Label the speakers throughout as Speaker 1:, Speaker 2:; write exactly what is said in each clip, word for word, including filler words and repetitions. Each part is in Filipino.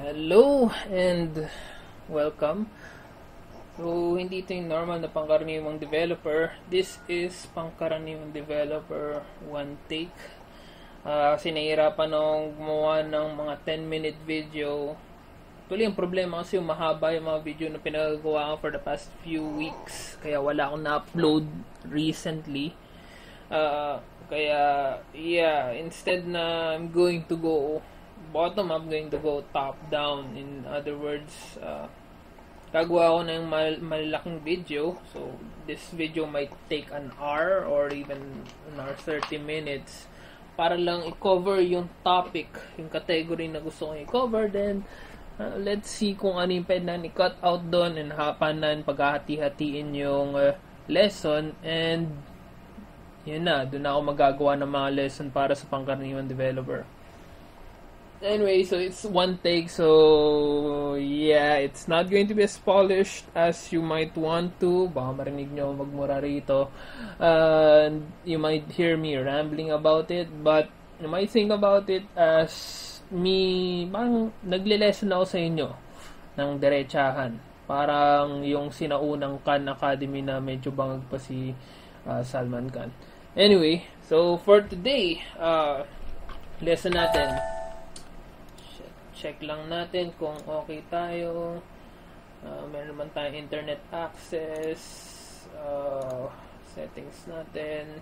Speaker 1: Hello and welcome. So, hindi ito yung normal na pangkaraniwang developer. This is pangkaraniwang developer one take. Uh, kasi nahihirapan akong gumawa ng mga ten minute video. Tuloy ang problema kasi yung mahaba yung mga video na pinagagawa ko for the past few weeks. Kaya wala akong na-upload recently. Uh, kaya, yeah, instead na I'm going to go bottom up, going to go top down. In other words, uh, gagawa ko ng mal- malalaking video. So, this video might take an hour or even an hour thirty minutes para lang i-cover yung topic, yung category na gusto kong i-cover. Then, uh, let's see kung ano yung pwede na i-cut out doon and hapanan, paghahati-hatiin yung uh, lesson. And, yun na, doon ako magagawa ng mga lesson para sa pangkaraniwang developer. Anyway, so it's one take, so yeah, it's not going to be as polished as you might want to. Baka marinig nyo magmura rito. Uh, you might hear me rambling about it, but you might think about it as me, parang nagle-lesson ako sa inyo ng diretsahan. Parang yung sinaunang Khan Academy na medyo bangag pa si uh, Salman Khan. Anyway, so for today, uh, lesson natin. Check lang natin kung okay tayo. Uh, meron naman tayong internet access. Uh, settings natin.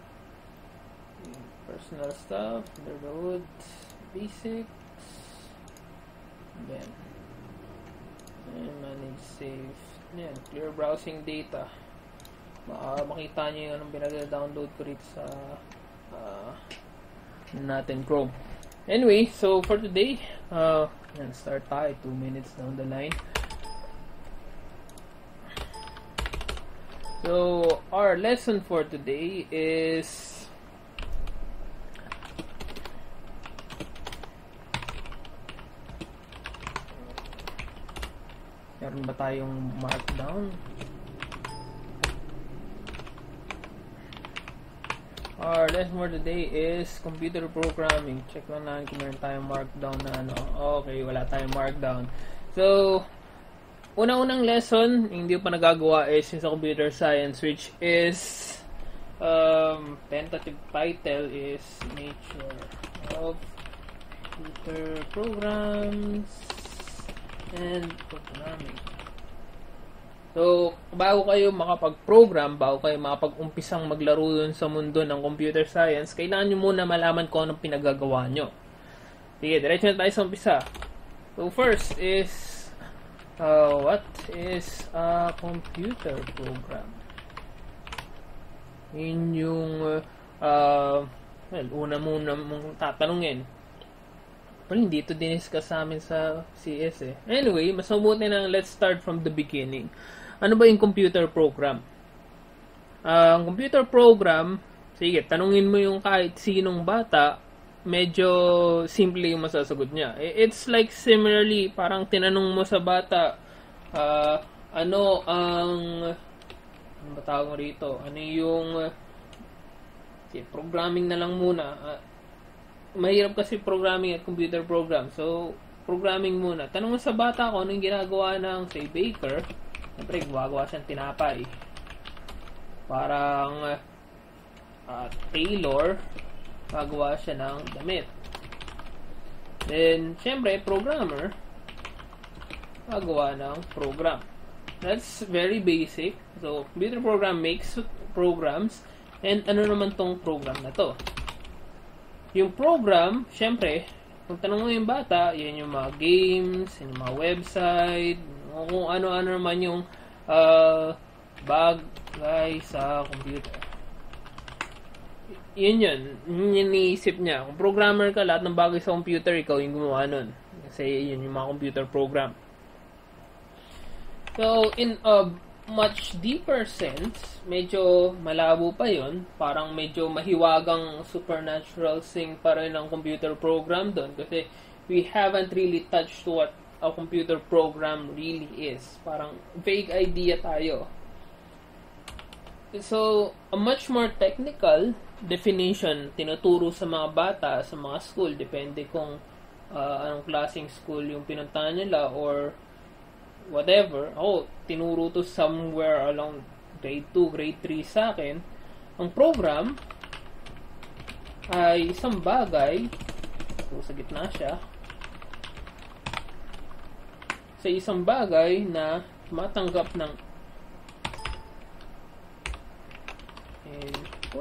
Speaker 1: Personal stuff. Underload. Basics. Then, and manage save. Yan. Clear browsing data. Baka makita nyo yung anong pinag-download ko rito sa uh, natin Chrome. Anyway, so for today, uh, and start tayo two minutes down the line. So our lesson for today is meron ba tayong markdown? Our lesson for today is computer programming. Check lang natin kung meron tayong markdown na ano. Okay, wala tayong markdown. So, una-unang lesson, hindi ko pa nagagawa is yung sa computer science, which is um, tentative title is Nature of Computer Programs and Programming. So, bago kayo makapag-program, bago kayo makapag-umpisang maglaro dun sa mundo ng computer science, kailangan nyo muna malaman kung anong pinagagawa nyo. Sige, diretso na tayo sa umpisa. So, first is, uh, what is a computer program? Yun yung, uh, well, una muna mong tatanungin. Well, hindi ito diniscuss sa amin sa C S eh. Anyway, mas mabuti na let's start from the beginning. Ano ba yung computer program? Ang uh, computer program, sige, tanungin mo yung kahit sinong bata, medyo simple yung masasagot niya. It's like similarly, parang tinanong mo sa bata, uh, ano ang, ano ba tawag rito? Ano yung, uh, sige, programming na lang muna. Uh, mahirap kasi programming at computer program. So, programming muna. Tanong mo sa bata ko, anong ginagawa ng, say, baker. Siyempre, gumagawa siyang tinapay. Parang uh, tailor, gagawa siya ng damit. Then, siyempre, programmer, gagawa ng program. That's very basic. So, computer program makes programs. And ano naman tong program na to? Yung program, syempre, kung tanong mo yung bata, yan yung mga games, yung mga website, kung ano-ano naman yung uh, bagay sa computer. Yun yun. Yun yung iniisip niya. Kung programmer ka, lahat ng bagay sa computer, ikaw yung gumawa nun. Kasi yun yung mga computer program. So, in a much deeper sense, medyo malabo pa yun. Parang medyo mahiwagang supernatural thing pa rin ang computer program doon. Kasi we haven't really touched what a computer program really is. Parang vague idea tayo. So, a much more technical definition tinuturo sa mga bata, sa mga school, depende kung uh, anong klaseng school yung pinuntahan nila or whatever. Ako, tinuro to somewhere along grade two, grade three sa akin. Ang program ay isang bagay, so sa gitna siya, sa isang bagay na matanggap ng input,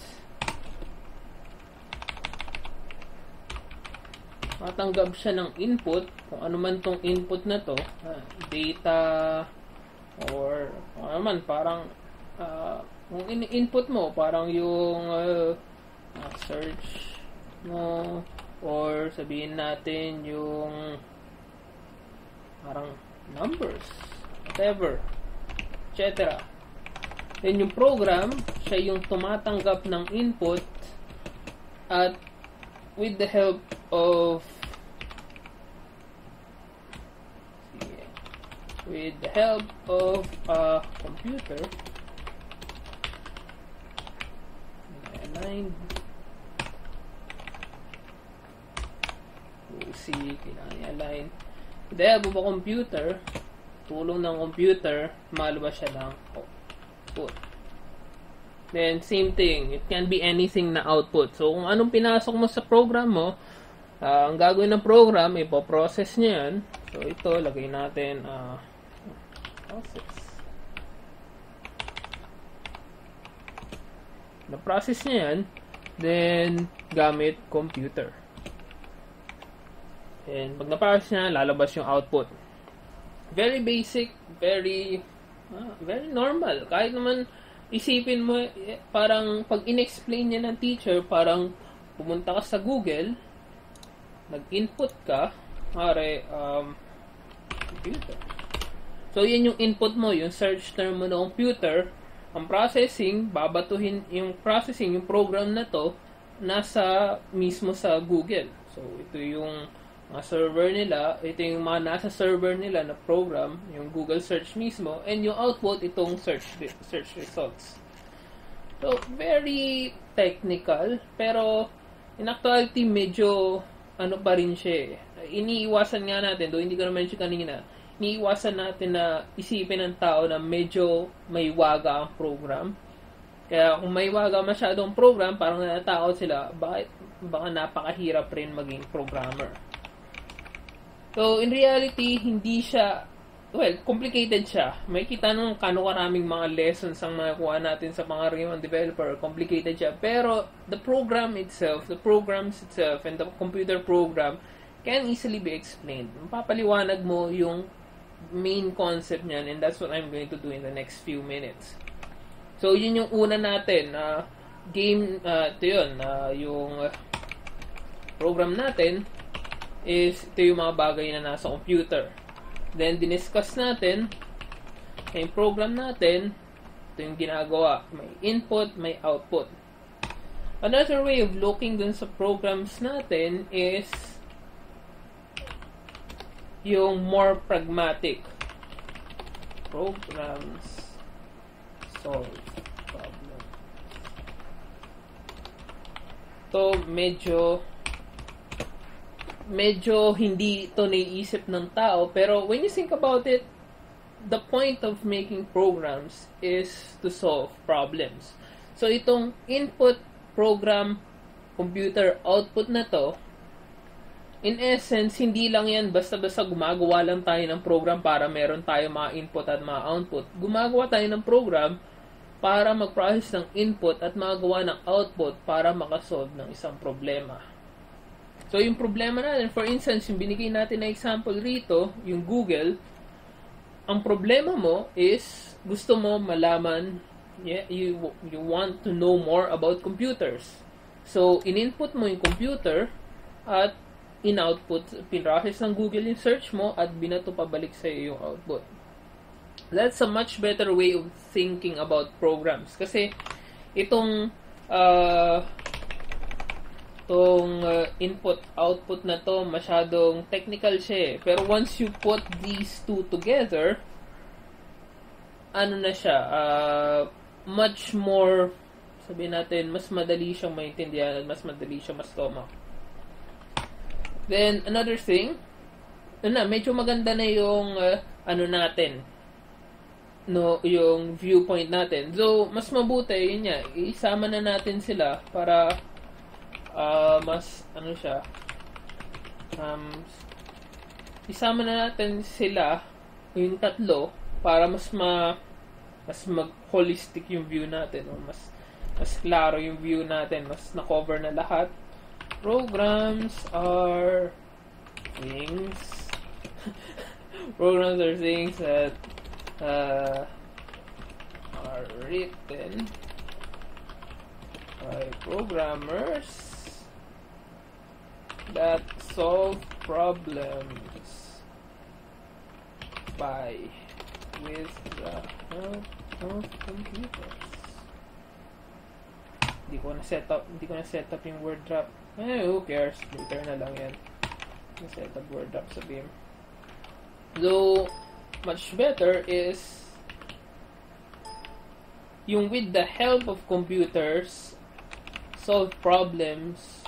Speaker 1: matanggap siya ng input, kung ano man tong input na to, uh, data, or kung ano man, parang uh, kung in-input mo, parang yung uh, uh, search mo, or sabihin natin yung parang numbers, whatever, et cetera. Then yung program, siya yung tumatanggap ng input at with the help of with the help of a computer, aligned, we'll see, kailangan i-align. With the help of a computer, tulong ng computer, malabas siya ng output. Then, same thing. It can be anything na output. So, kung anong pinasok mo sa program mo, uh, ang gagawin ng program, ipoprocess niya yan. So, ito, lagay natin, uh, process. Na-process niya yan, then, gamit computer. And, pag na-process niya, lalabas yung output. Very basic, very, uh, very normal. Kahit naman, isipin mo, parang pag in-explain niya ng teacher, parang pumunta ka sa Google, nag-input ka, pare, um, computer. So, yan yung input mo, yung search term mo ng computer. Ang processing, babatuhin yung processing, yung program na to, nasa mismo sa Google. So, ito yung mga server nila, ito yung mga nasa server nila na program, yung Google search mismo, and yung output, itong search search results. So, very technical, pero in actuality, medyo ano pa rin siya eh. Iniiwasan nga natin, do hindi ko na-mention kanina, iniiwasan natin na isipin ng tao na medyo may waga ang program. Kaya kung may waga masyadong program, parang natatakot sila, bakit, baka napakahirap rin maging programmer. So, in reality, hindi siya, well, complicated siya. May kita nung kano karaming mga lessons ang makakuha natin sa pangkaraniwang developer. Complicated siya. Pero, the program itself, the programs itself, and the computer program can easily be explained. Mapapaliwanag mo yung main concept niyan, and that's what I'm going to do in the next few minutes. So, yun yung una natin. Uh, game, uh, ito yun, uh, yung program natin, is ito yung mga bagay na nasa computer. Then, diniscuss natin yung program natin, ito yung ginagawa. May input, may output. Another way of looking dun sa programs natin is yung more pragmatic. Programs solve problem. Ito, medyo medyo hindi ito naiisip ng tao, pero when you think about it, the point of making programs is to solve problems. So, itong input, program, computer, output na to, in essence, hindi lang yan basta-basta gumagawa lang tayo ng program para meron tayo mga input at mga output. Gumagawa tayo ng program para mag-process ng input at magawa ng output para makasolve ng isang problema. So, yung problema natin, for instance, yung binigay natin na example rito, yung Google, ang problema mo is, gusto mo malaman, yeah, you, you want to know more about computers. So, in-input mo yung computer, at in-output, pinrocess ng Google yung search mo, at binato pabalik sa iyo yung output. That's a much better way of thinking about programs. Kasi, itong, uh, itong uh, input-output na to, masyadong technical siya eh. Pero once you put these two together, ano na siya, uh, much more, sabihin natin, mas madali siyang maintindihan at mas madali siyang mas toma. Then, another thing, ano na, medyo maganda na yung, uh, ano natin, no, yung viewpoint natin. So, mas mabuti, yun nga, isama na natin sila para, uh, mas, ano siya, um, isama na natin sila, yung tatlo, para mas ma, mas mag-holistic yung view natin, o mas, mas klaro yung view natin, mas na-cover na lahat. Programs are things programs are things that uh, are written by programmers that solve problems by with the help of computers. Hindi ko na set up, hindi ko na set up yung word drop. Eh, who cares? Later na lang yan. Set up word drop sa Beam. So, much better is yung with the help of computers solve problems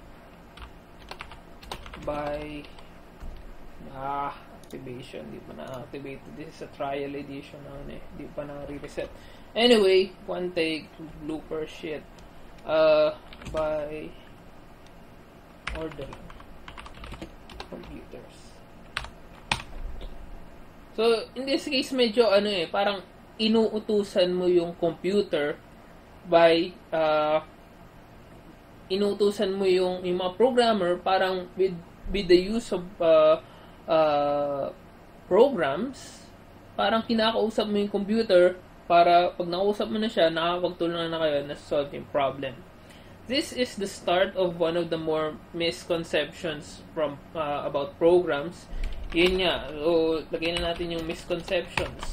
Speaker 1: by ah, activation. Di pa na-activate. This is a trial edition na eh. Di pa na-reset. Anyway, one take, blooper shit. Uh, by ordering computers. So, in this case, medyo ano eh, parang inuutusan mo yung computer by, uh, inuutusan mo yung, yung mga programmer parang with, with the use of uh, uh, programs, parang kinakausap mo yung computer para pag nakausap mo na siya, nakakapagtulungan na kayo na solve yung problem. This is the start of one of the more misconceptions from uh, about programs. Yun nga. So, lagay na natin yung misconceptions.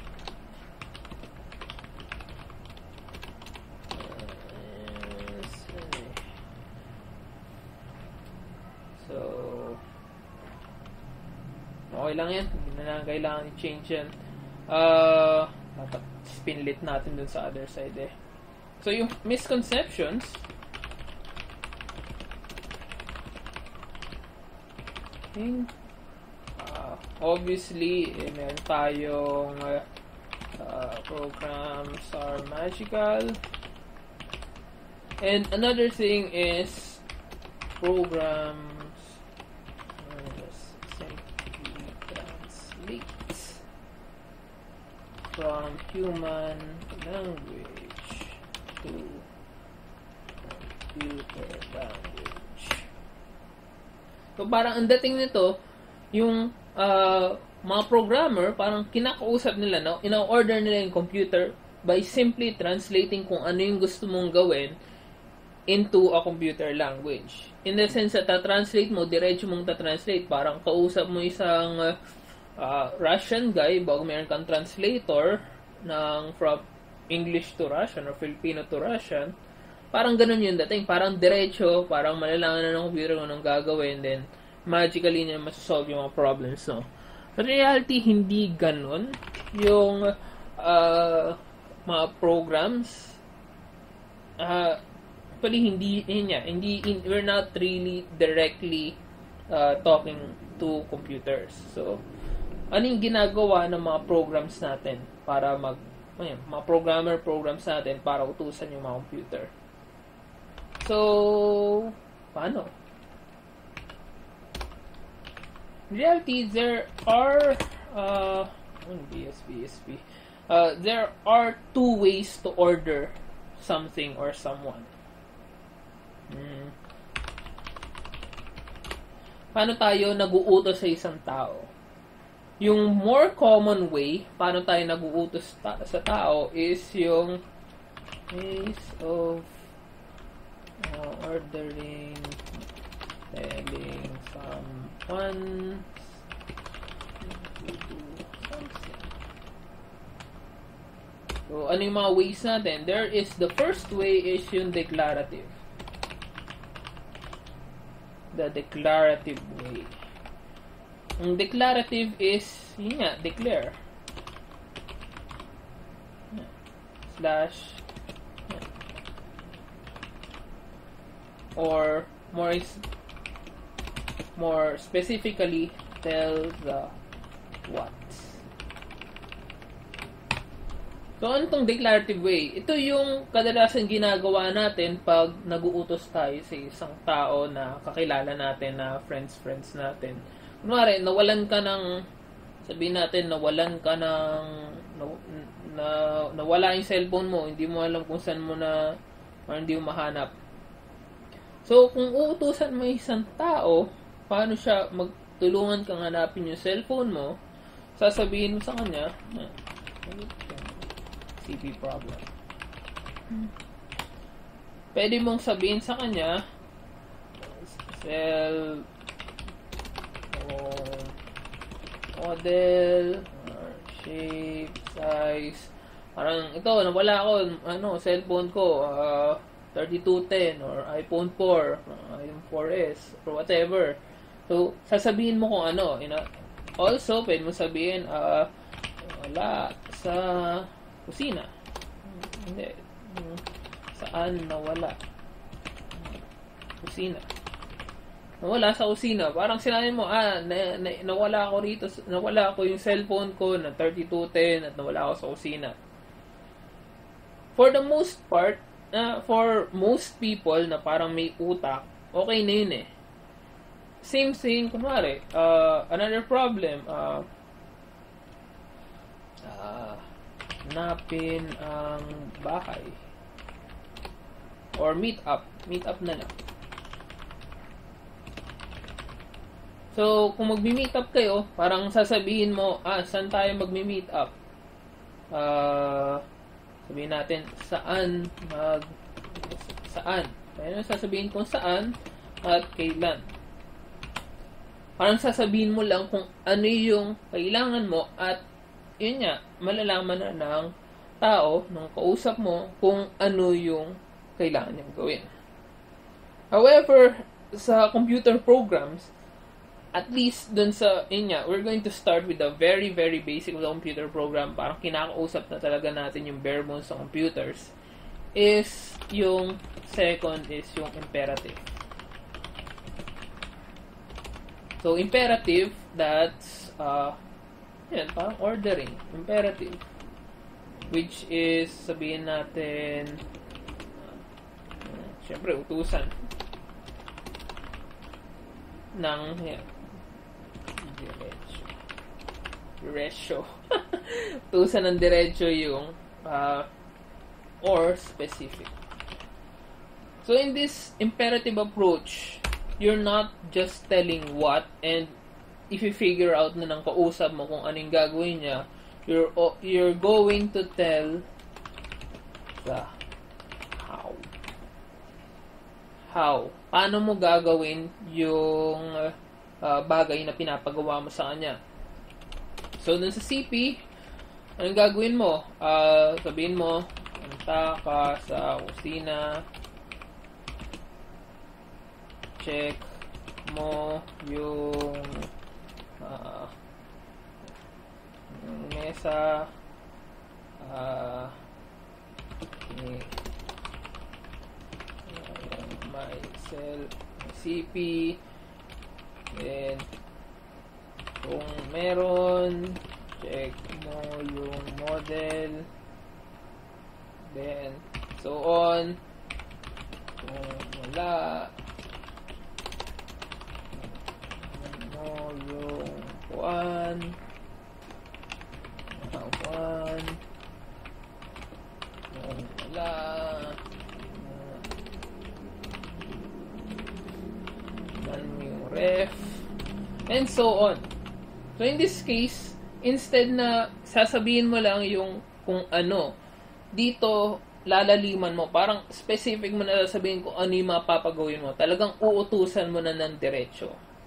Speaker 1: So, okay lang yan. Hindi na lang kailangan i-change yan. Uh, spinlit natin dun sa other side eh. So, yung misconceptions, uh, obviously, eh, meron tayong uh, uh, programs are magical. And another thing is programs uh, simply translate from human language to computer language. So, parang ang dating nito, yung uh, mga programmer, parang kinakausap nila, no? Ina-order nila yung computer by simply translating kung ano yung gusto mong gawin into a computer language. In the sense that ta-translate mo, diretso mong ta-translate. Parang kausap mo isang uh, uh, Russian guy, bago meron kang translator ng from English to Russian or Filipino to Russian. Parang ganun yung dating. Parang diretso, parang malalangan na ng computer kung anong gagawin, then magically niya masasolve yung mga problems, no? But in reality, hindi ganun yung uh, mga programs. Uh, actually, hindi, yun nga, hindi, in, we're not really directly uh, talking to computers. So, ano yung ginagawa ng mga programs natin para mag, ayun, mga programmer programs natin para utusan yung mga computer? So, paano? In reality, there are uh, B S B, S B. Uh, there are two ways to order something or someone. Hmm. Paano tayo nag-uutos sa isang tao? Yung more common way, paano tayo nag-uutos ta- sa tao is yung ways of Uh, ordering, telling someone to do something. So, ano yung mga ways natin? There is, the first way is yung declarative. The declarative way. Ang declarative is, yun nga, declare. Slash or more is more specifically, tell the what. So, ano itong declarative way? Ito yung kadalasan ginagawa natin pag nag-uutos tayo sa isang tao na kakilala natin, na friends-friends natin. Kunwari, nawalan ka ng, sabihin natin, nawalan ka ng, na, na, nawala yung cellphone mo, hindi mo alam kung saan mo na, or hindi mo mahanap. So, kung uutusan mo isang tao, paano siya magtulungan kang hanapin yung cellphone mo, sasabihin mo sa kanya, C P problem. Pwede mong sabihin sa kanya, cell or model or shape, size. Parang ito, nawala ako, ano, cellphone ko, uh, thirty-two ten or iPhone four, uh, iPhone four S or whatever. So, sasabihin mo kung ano, you know. Also, pwede mo sabihin, uh, wala sa kusina. Hindi. Saan nawala? Kusina. Nawala sa kusina. Parang sinabi mo, ah, na, na, nawala ako rito, nawala ako yung cellphone ko na thirty-two ten at nawala ako sa kusina. For the most part, uh, for most people na parang may utak, okay na yun eh. Same thing, kunwari, uh, another problem, uh, uh, hanapin ang bahay. Or meet up. Meet up na lang. So, kung magmi-meet up kayo, parang sasabihin mo, ah, saan tayo magmi-meet up? Uh, sabihin natin, saan mag... Saan? Kaya sasabihin kung saan at kailan. Parang sasabihin mo lang kung ano yung kailangan mo at yun nga, malalaman na ng tao, ng kausap mo, kung ano yung kailangan niyang gawin. However, sa computer programs, at least dun sa, yun nga, we're going to start with a very, very basic of the computer program, parang kinakausap na talaga natin yung bare bones sa computers, is yung second is yung imperative. So, imperative, that's, uh, yan, parang ordering, imperative. Which is, sabihin natin, uh, syempre, utusan. Ng, yan, diretso. Diretso. Utusan ng diretso yung, uh, or specific. So, in this imperative approach, you're not just telling what, and if you figure out na ng kausap mo kung anong gagawin niya, you're you're going to tell the how. How. Paano mo gagawin yung uh, bagay na pinapagawa mo sa kanya. So, dun sa C P, anong gagawin mo? Uh, sabihin mo, punta ka sa kusina, check mo yung Uh, yung mesa, uh, okay, uh, my cell, C P, then kung meron, check mo yung model, then so on. Kung wala, yung kuan kuan yung wala yan yung ref and so on. So in this case, instead na sasabihin mo lang yung kung ano, dito lalaliman mo, parang specific mo na sasabihin kung ano yung mapapagawin mo, talagang uutusan mo na ng diretso.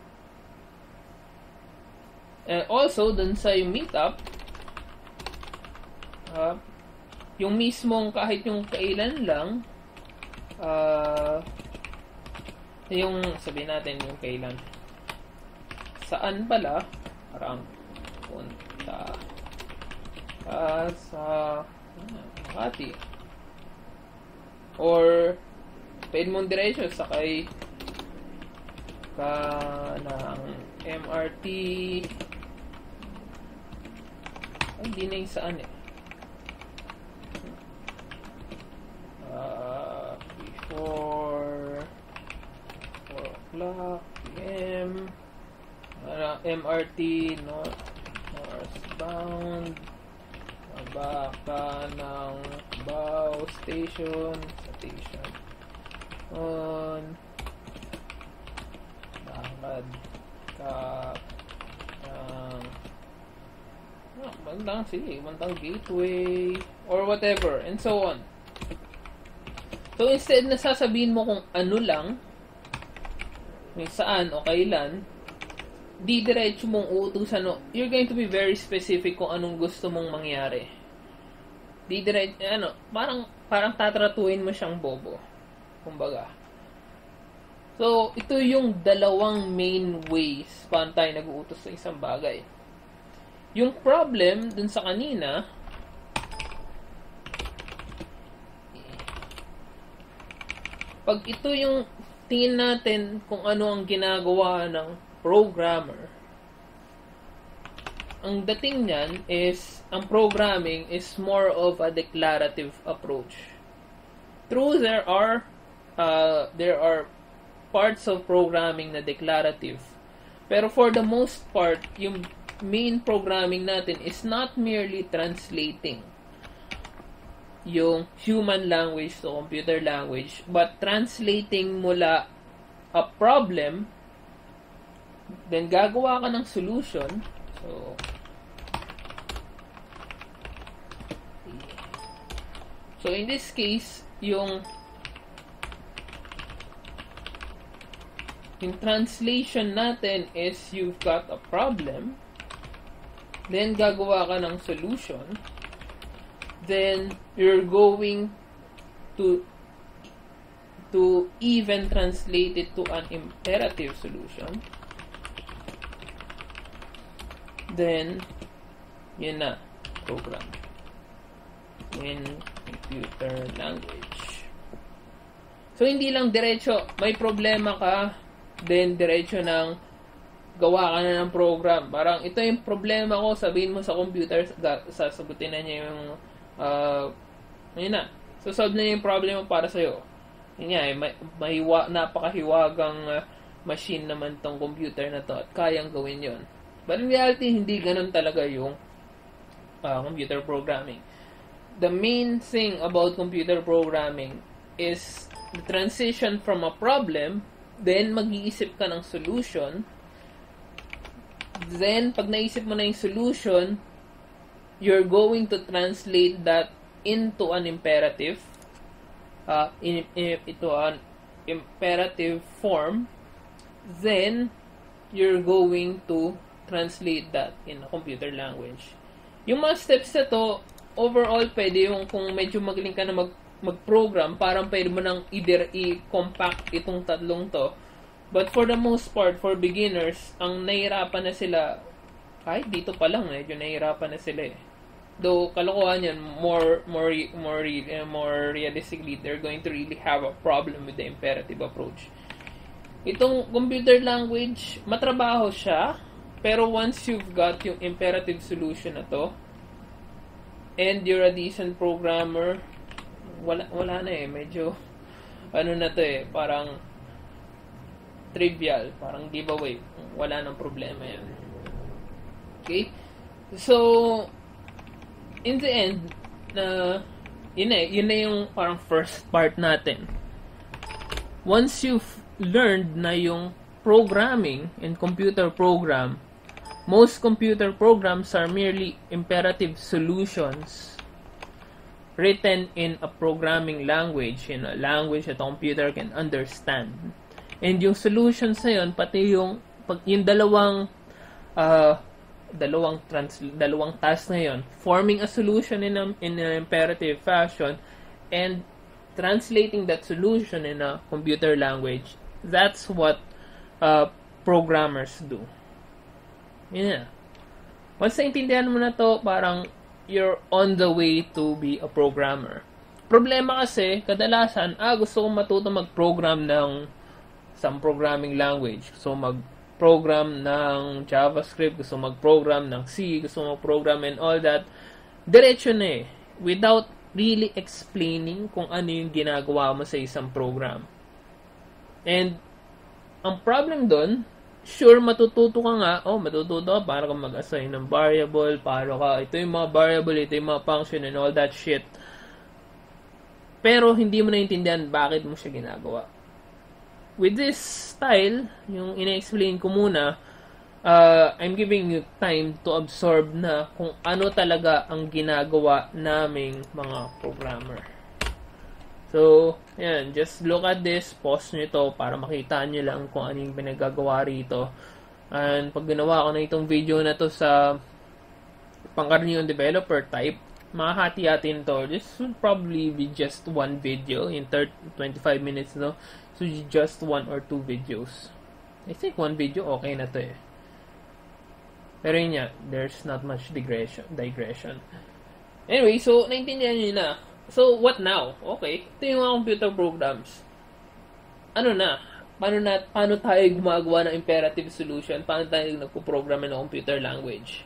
Speaker 1: And also, dun sa yung meetup, uh, yung mismong kahit yung kailan lang, uh, yung sabihin natin yung kailan. Saan pala? Parang punta ka sa Makati. Or, pwede mong diretso sakay ka na M R T. Ay, hindi na yung saan eh. Uh, before four o'clock P M. Uh, M R T north, northbound. Baba ka ng Cubao Station. Station. On. Lakad ka ng oh, bandang, sige, bandang gateway or whatever, and so on. So, instead na sasabihin mo kung ano lang, may saan o kailan, di diretso mong uutusan, no, you're going to be very specific kung anong gusto mong mangyari. Di diretso, ano, parang, parang tatratuin mo siyang bobo. Kumbaga. So, ito yung dalawang main ways paano tayo nag-uutos sa isang bagay. Yung problem dun sa kanina, pag ito yung tingin natin kung ano ang ginagawa ng programmer, ang dating niyan is, ang programming is more of a declarative approach. True, there are uh, there are parts of programming na declarative. Pero for the most part, yung main programming natin is not merely translating yung human language to computer language, but translating mula a problem, then gagawa ka ng solution. So, so in this case, yung yung translation natin is you've got a problem, then gagawa ka ng solution, then you're going to to even translate it to an imperative solution. Then, yun na, program in computer language. So, hindi lang diretso, may problema ka, then diretso ng gawa ka na ng program. Parang, ito yung problema ko, sabihin mo sa computer, sasagutin na niya yung, uh, yun na, so solve na niya yung problema para sa'yo. Yun nga, eh, may, may napakahiwagang uh, machine naman tong computer na to at kayang gawin yon. But in reality, hindi ganun talaga yung uh, computer programming. The main thing about computer programming is the transition from a problem, then mag-iisip ka ng solution, then pag naisip mo na yung solution, you're going to translate that into an imperative, uh, in, in, into an imperative form, then you're going to translate that in a computer language. Yung mga steps na to, overall, pwede yung kung medyo magaling ka na mag, mag-program, parang pwede mo nang i-compact itong tatlong to. But for the most part, for beginners, ang nahihirapan na sila, kahit dito pa lang, medyo nahihirapan na sila eh. Though, kalokohan yan, more, more, more, uh, more realistically, they're going to really have a problem with the imperative approach. Itong computer language, matrabaho siya, pero once you've got yung imperative solution na to, and you're a decent programmer, wala, wala na eh, medyo, ano na to eh, parang trivial, parang giveaway, wala nang problema yan. Okay? So, in the end, na, uh, yun na, yun na yung parang first part natin. Once you've learned na yung programming and computer program, most computer programs are merely imperative solutions written in a programming language, in a language that a computer can understand. And yung solutions na yun, pati yung, yung dalawang, uh, dalawang, trans, dalawang task na yun, forming a solution in, a, in an imperative fashion, and translating that solution in a computer language, that's what uh, programmers do. Yeah. Once naintindihan mo na to, parang you're on the way to be a programmer. Problema kasi, kadalasan, ah, gusto kong matuto mag-program ng some programming language. So, mag, mag-program ng JavaScript, gusto mag-program ng C, gusto mag-program and all that, diretso na eh. Without really explaining kung ano yung ginagawa mo sa isang program. And, ang problem doon, sure, matututo ka nga, oh, matututo ka para ka mag-assign ng variable, para ka, ito yung mga variable, ito yung mga function and all that shit. Pero, hindi mo naintindihan bakit mo siya ginagawa. With this style, yung ina-explain ko muna, uh, I'm giving you time to absorb na kung ano talaga ang ginagawa naming mga programmer. So, yan, just look at this, pause nyo ito para makita nyo lang kung ano yung pinagagawa rito. And pag ginawa ko na itong video na to sa pangkaraniwang developer type, makahati-hatin to. This would probably be just one video in thirty, twenty-five minutes, no? So, just one or two videos. I think one video, okay na to eh. Pero yun nga, there's not much digression. digression. Anyway, so, naintindihan nyo na. So, what now? Okay, ito yung mga computer programs. Ano na? Paano, na, paano tayo gumagawa ng imperative solution? Paano tayo nagpo-program ng computer language?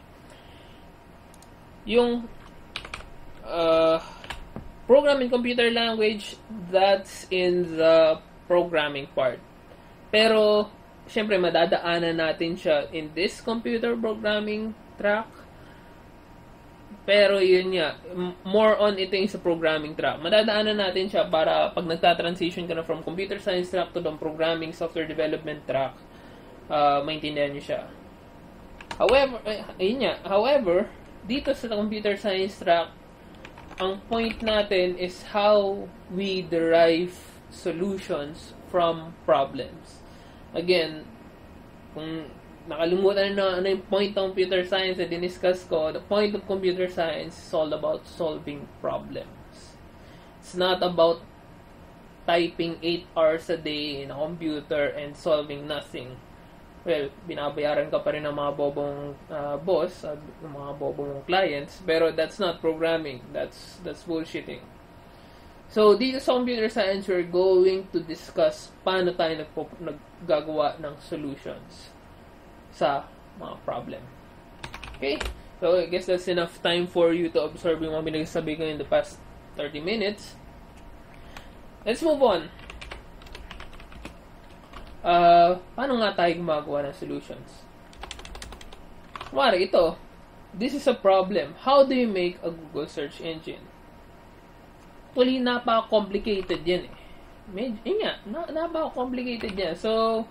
Speaker 1: Yung uh, programming computer language, that's in the programming part. Pero, syempre, madadaanan natin siya in this computer programming track. Pero, yun nga, more on ito yung sa programming track. Madadaanan natin siya para pag nagta-transition ka na from computer science track to the programming software development track, uh, maintindihan nyo siya. However, ayun nga, however, dito sa computer science track, ang point natin is how we derive solutions from problems. Again, kung nakalimutan na ano yung point ng computer science na diniscuss ko, the point of computer science is all about solving problems. It's not about typing eight hours a day in a computer and solving nothing. Well, binabayaran ka pa rin ng mga bobong uh, boss, uh, ng mga bobong clients, pero that's not programming. That's that's bullshitting. So, dito sa computer science, we're going to discuss paano tayo nagpo- naggagawa ng solutions sa mga problem. Okay? So, I guess that's enough time for you to observe yung mga pinagsasabi ko in the past thirty minutes. Let's move on. Uh, paano nga tayo gumagawa ng solutions? Kumari, ito. This is a problem. How do you make a Google search engine? Actually, napaka-complicated yan eh. Medyo, yun nga, na, napaka-complicated yan. So,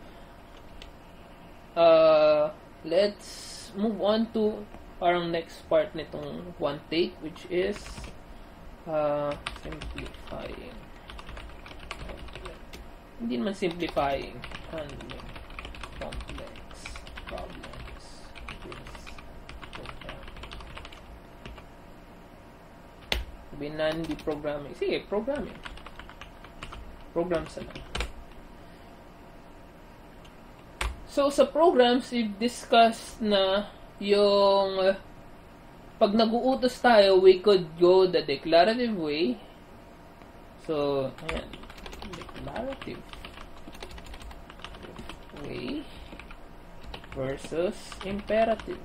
Speaker 1: uh, let's move on to parang next part nitong one take, which is uh, simplifying. Hindi naman simplifying. Handling complex problems with program. Sabihin na hindi programming. Sige, programming. Programs na lang. So, sa programs, we've discussed na yung uh, pag nag-uutos tayo, we could go the declarative way. So, ayan. Declarative way versus imperative.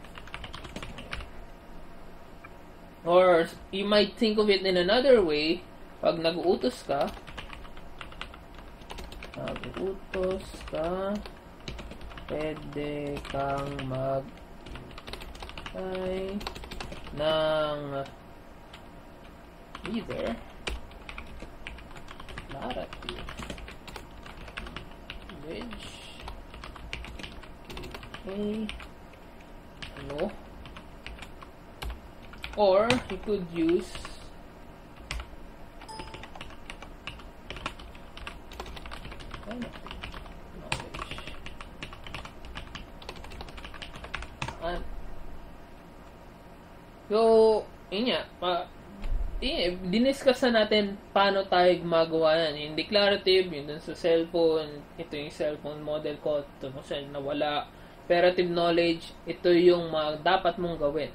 Speaker 1: Or, you might think of it in another way. Pag nag-uutos ka, nag-uutos ka, pwede kang mag ay ng either narrative which okay ano or you could use knowledge and so yun nga pa eh, diniscuss na natin paano tayo gumagawa yan. Yung declarative, yun dun sa cellphone, ito yung cellphone model ko, ito mo siya nawala. Imperative knowledge, ito yung mga dapat mong gawin.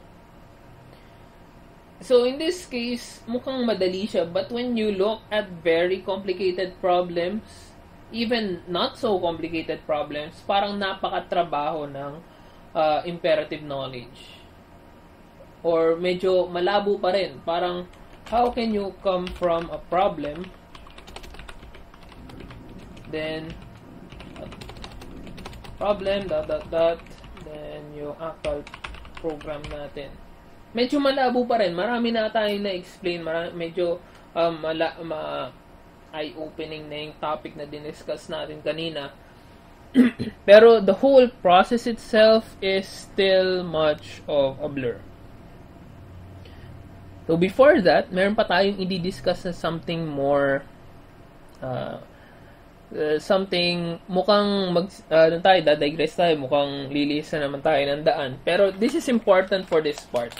Speaker 1: So, in this case, mukhang madali siya. But when you look at very complicated problems, even not so complicated problems, parang napakatrabaho ng uh, imperative knowledge. Or medyo malabo pa rin. Parang, how can you come from a problem, then, problem, dot, dot, dot, then yung actual program natin. Medyo malabo pa rin. Marami na tayong na-explain. Marami, medyo um, mala, ma, eye-opening na yung topic na diniscuss natin kanina. Pero the whole process itself is still much of a blur. So before that, meron pa tayong i-discuss na something more, uh, uh, something, mukhang, mag, uh, tayo, dadigress tayo, mukhang lilis na naman tayo ng daan. Pero this is important for this part.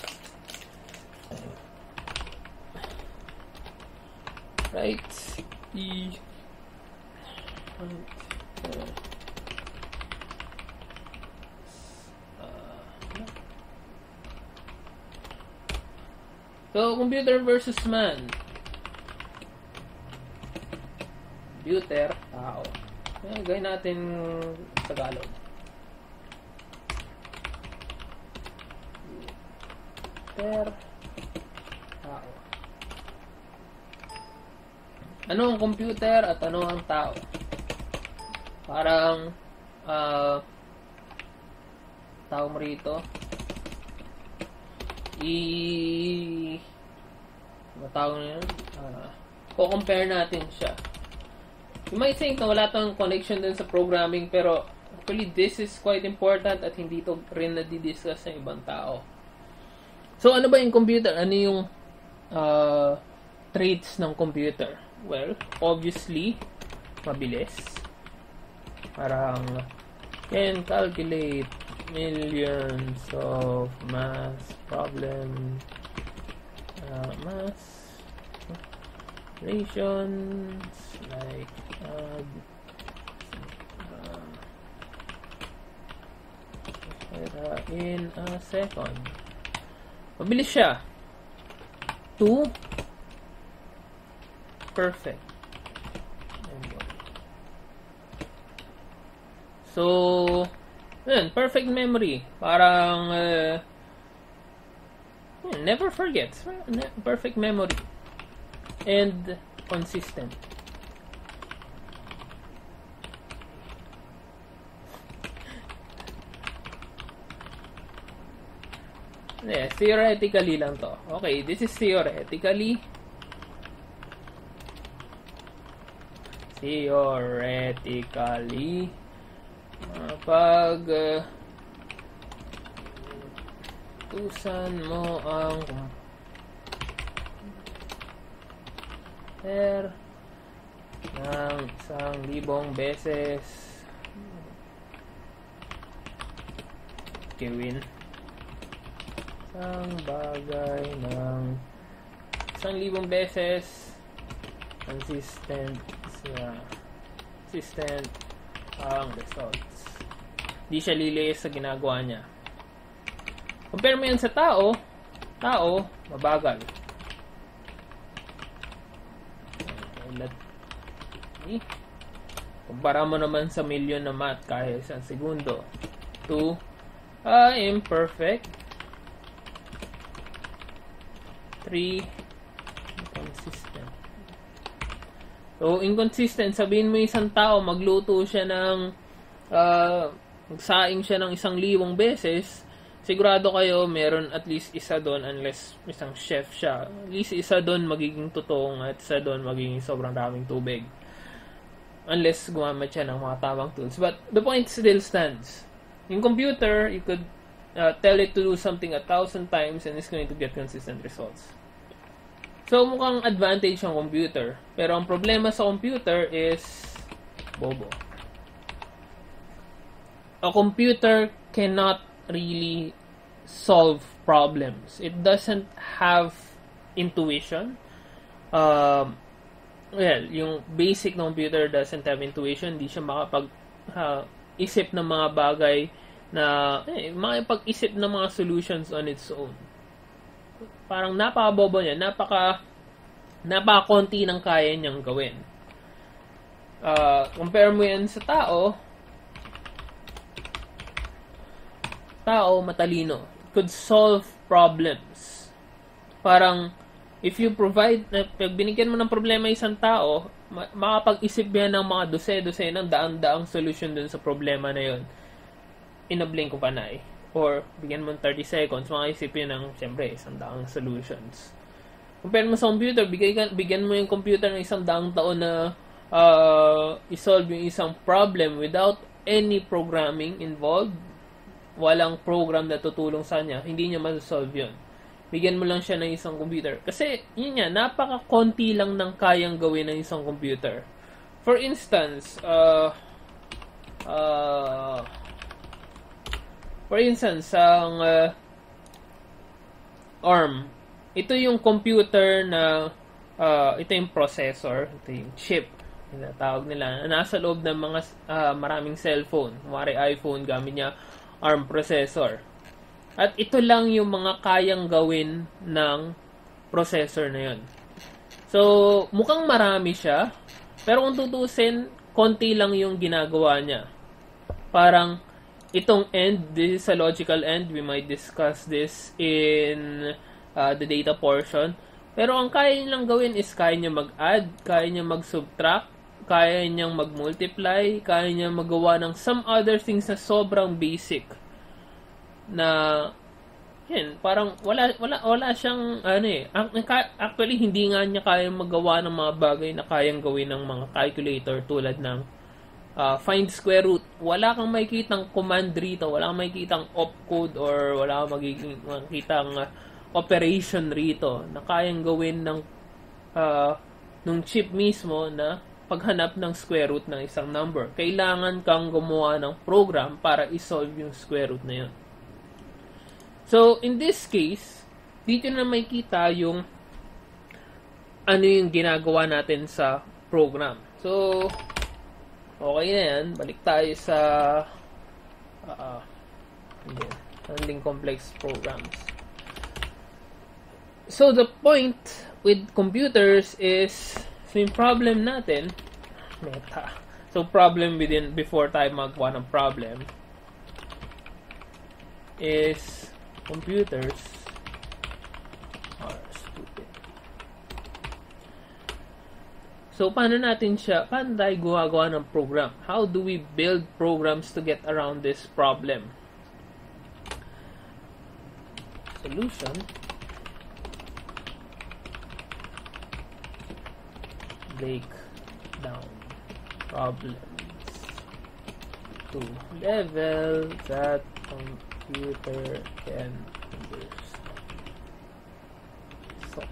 Speaker 1: Right? E, uh, So, computer versus man. Computer, tao. Eh, gawin natin Tagalog. Computer, tao. Ano ang computer at ano ang tao? Parang, uh, tao mo rito. I matawag na yun, uh, ko-compare natin siya. You might think na wala tong connection din sa programming, pero actually this is quite important at hindi to rin nadidiscuss ng ibang tao. So ano ba yung computer? Ano yung uh, traits ng computer? Well, obviously mabilis. Parang can calculate millions of math problem, uh, math operations like add, uh, in a second. Mabilis siya. Two, perfect. So, yan, perfect memory. Parang, uh, yan, never forgets. Perfect memory. And consistent. Yeah, theoretically lang to. Okay, this is theoretically. Theoretically. Pag uh, tusan mo ang computer ng isang libong beses, gawin isang bagay ng isang libong beses, consistent siya, consistent ang results. Di siya lilis sa ginagawa niya. Compare mo yan sa tao, tao, mabagal. Okay. Kumpara mo naman sa milyon na math kaya isang segundo. Two, uh, imperfect. Three, inconsistent. So, inconsistent, sabihin mo isang tao, magluto siya ng, uh, magsaing siya ng isang liwang beses, sigurado kayo, meron at least isa doon, unless isang chef siya, at least isa doon magiging totoong at isa doon magiging sobrang daming tubig. Unless gumamit siya ng mga tamang tools. But the point still stands. In computer, you could uh, tell it to do something a thousand times and it's going to get consistent results. So, mukhang advantage ang computer. Pero ang problema sa computer is bobo. A computer cannot really solve problems. It doesn't have intuition. Um, well, yung basic na computer doesn't have intuition. Hindi siya makapag-isip uh, ng mga bagay na, eh, makapag-isip ng mga solutions on its own. Parang napakabobo niya, napaka napaka-konti ng kaya niyang gawin. uh, compare mo yan sa tao, tao matalino, could solve problems. Parang if you provide, pag binigyan mo ng problema isang tao, makapag-isip yan ng mga dose-dose ng daang-daang solution dun sa problema na yon in a blink of an eye. Or bigyan mo ng thirty seconds, makaisip yun ng siyempre isang daang solutions. Compare mo sa computer, bigyan, bigyan mo yung computer ng isang daang taon na uh, isolve yung isang problem without any programming involved. Walang program na tutulong sa kanya, hindi niya masolve yun. Bigyan mo lang siya ng isang computer. Kasi, yun nga, napaka-konti lang ng kayang gawin ng isang computer. For instance, uh, uh, for instance, ang uh, ARM, ito yung computer na, uh, ito yung processor, ito yung chip, tinatawag nila, na nasa loob ng mga uh, maraming cellphone. Kumari iPhone, gamit niya ARM processor. At ito lang yung mga kayang gawin ng processor na yun. So, mukhang marami siya, pero kung tutusin, konti lang yung ginagawa niya. Parang, itong end, this is a logical end, we might discuss this in uh, the data portion. Pero ang kaya nilang gawin is kaya niya mag-add, kaya niya mag-subtract, kaya niyang mag-multiply, kaya niyang magawa ng some other things na sobrang basic. Na yan, parang wala wala wala siyang ano eh. Actually hindi nga niya kayang magawa ng mga bagay na kayang gawin ng mga calculator tulad ng uh, find square root. Wala kang makikitang command rito, wala kang makikitang opcode or wala kang magiging makikitang uh, operation rito na kayang gawin ng uh, nung chip mismo na paghanap ng square root ng isang number. Kailangan kang gumawa ng program para isolve yung square root na yun. So, in this case, dito na may kita yung ano yung ginagawa natin sa program. So, okay na yan. Balik tayo sa uh, handling complex programs. So, the point with computers is, so yung problem natin, meta. So, problem within, before tayo magawa ng problem, is computers are stupid. So, paano natin siya, paano tayo gumagawa ng program? How do we build programs to get around this problem? Solution. Break down problems to level that computer can understand. So,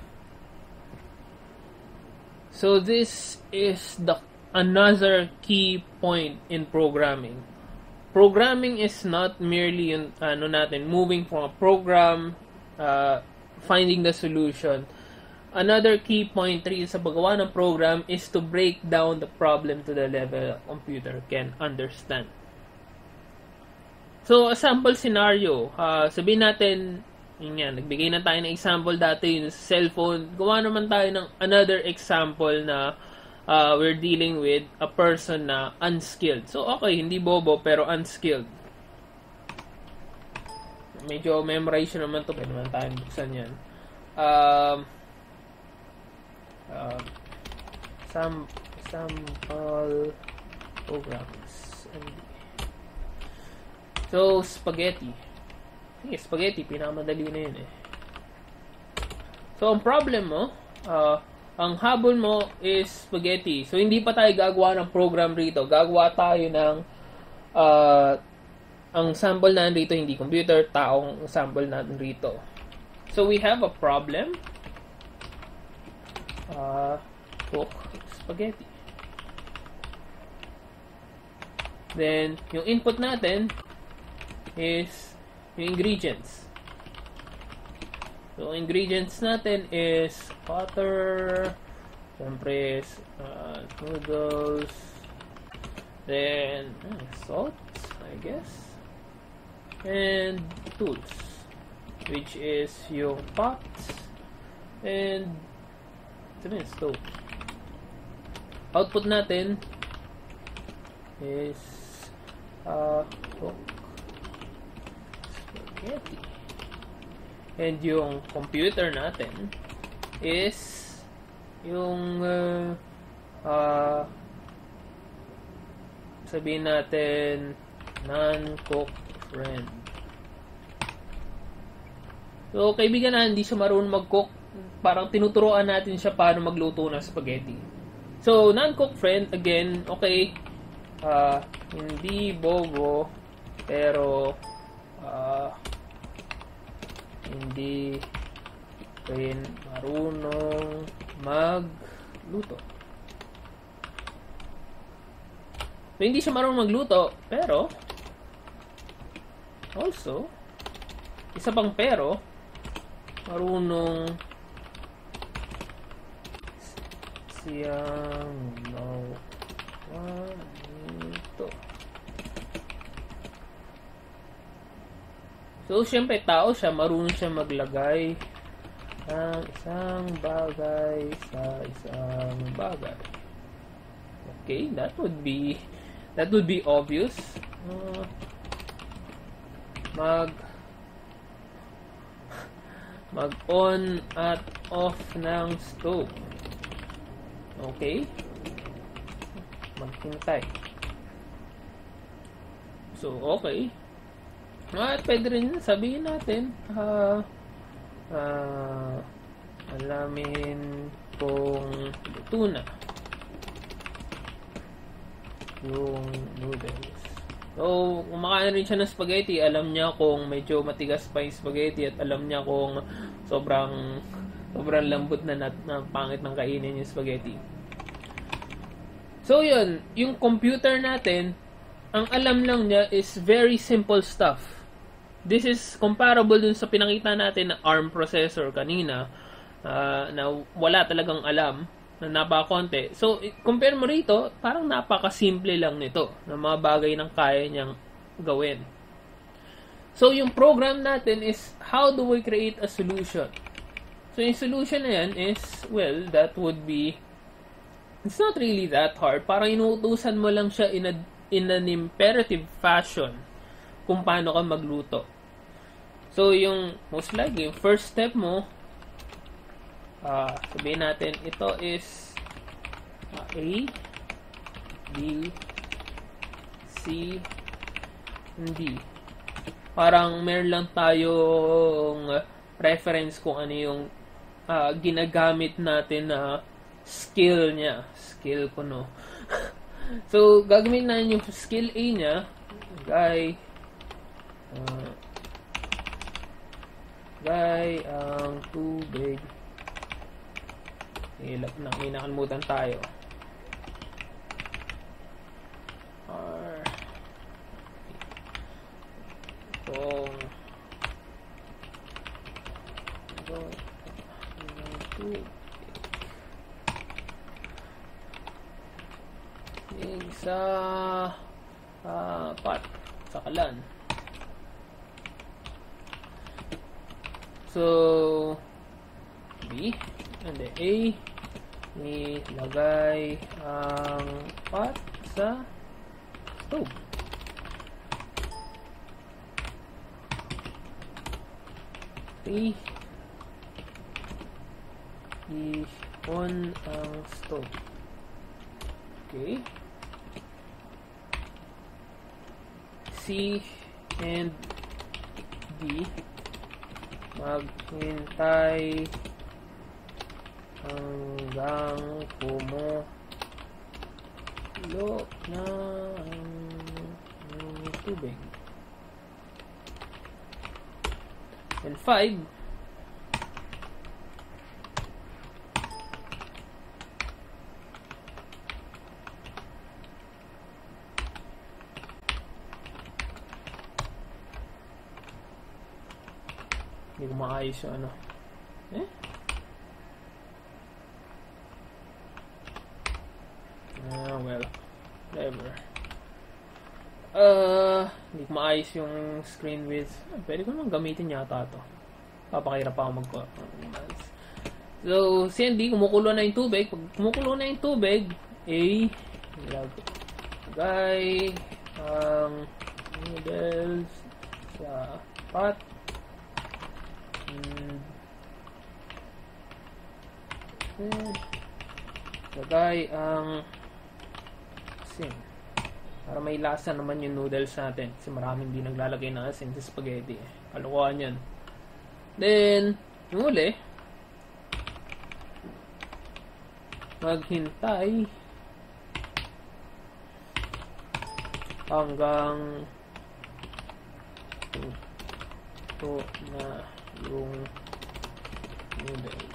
Speaker 1: so this is the another key point in programming. Programming is not merely in, ano natin, moving from a program, uh, finding the solution. Another key point rin sa paggawa ng program is to break down the problem to the level a computer can understand. So, a sample scenario, uh, sabihin natin, yun yan, nagbigay na tayo ng example dati yung cellphone. Gawa naman tayo ng another example na uh, we're dealing with a person na unskilled. So, okay, hindi bobo, pero unskilled. Medyo memorize naman to, pwede naman tayo buksan yan. Um, uh, some, sample programs. And so, spaghetti. Sige, spaghetti, pinakamadali na yun eh. So, ang problem mo, uh, ang habol mo is spaghetti. So, hindi pa tayo gagawa ng program rito. Gagawa tayo ng, uh, ang sample natin rito, hindi computer, taong sample natin rito. So, we have a problem. Uh, cook spaghetti. Then, yung input natin, is yung ingredients. So, ingredients natin is butter, siyempre, uh, noodles, then uh, salt, I guess, and tools, which is yung pot, and ito na yung stove. output natin is uh, cooked spaghetti. And yung computer natin is yung uh, uh, sabihin natin non-cooked friend. So, kaibigan na hindi siya marunong mag-cook, parang tinuturoan natin siya paano magluto ng spaghetti. So, non-cooked friend, again, okay, uh, hindi bobo, pero uh, hindi rin marunong magluto. So, hindi siya marunong magluto, pero also, isa pang pero, marunong siyang magluto. So, syempre, tao siya, marunong siya maglagay ng isang bagay sa isang bagay. Okay, that would be that would be obvious. Uh, mag mag on at off ng stove. Okay? Maghintay. So, okay. At pwede rin sabihin natin, uh, uh, alamin kung luto na yung noodles. So, kumakain rin siya ng spaghetti, alam niya kung medyo matigas pa yung spaghetti at alam niya kung sobrang sobrang lambot na, na, na pangit ng kainin yung spaghetti. So, yun. Yung computer natin, ang alam lang niya is very simple stuff. This is comparable dun sa pinakita natin na ARM processor kanina, uh, na wala talagang alam, na napakakonti. So, compare mo rito, parang napakasimple lang nito, na mga bagay ng kaya niyang gawin. So, yung program natin is, how do we create a solution? So, yung solution na yan is, well, that would be, it's not really that hard. Parang inuutusan mo lang siya in, a, in an imperative fashion kung paano ka magluto. So, yung most likely, yung first step mo, uh, sabihin natin, ito is uh, A, B, C, D. Parang meron lang tayong reference kung ano yung uh, ginagamit natin na skill niya. Skill ko, no? So, gagawin natin yung skill A niya, guy, uh, guy, ang tubig. Ilap na, may nakalimutan tayo. R. Itong tubig. Sa uh, pot, sa kalan. So, B, and then A, ilagay ang pot sa stove. A, i-on ang stove. Okay. C and D, maghintay hanggang kumulo na ang tubig. And five, hindi ko maayos yung ano. Eh? Ah, well. Whatever. Uh, hindi ko maayos yung screen width. Ah, pwede ko naman gamitin yata ito. Papakirap pa ako mag So, C N D, kumukulo na yung tubig. Pag kumukulo na yung tubig, A, lagay ang noodles sa pot, and okay, lagay ang asin para may lasa naman yung noodles natin kasi maraming di naglalagay ng asin sa spaghetti. Kalokohan yan. Then yung uli, maghintay hanggang ito na yung noodles.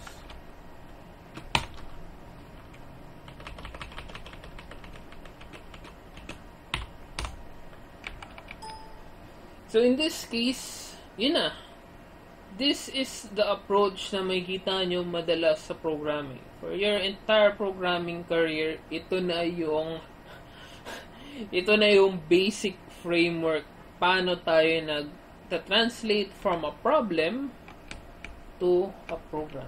Speaker 1: So in this case, yun na. This is the approach na makikita nyo madalas sa programming. For your entire programming career, ito na yung ito na yung basic framework paano tayo nag-translate from a problem to a program.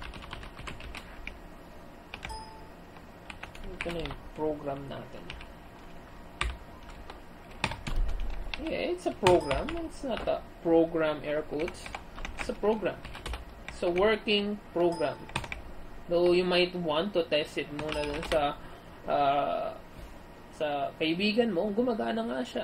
Speaker 1: Ito na yung program natin. Yeah, it's a program. It's not a program air quotes. It's a program. It's a working program. Though you might want to test it muna dun sa uh, sa kaibigan mo, gumagana nga siya.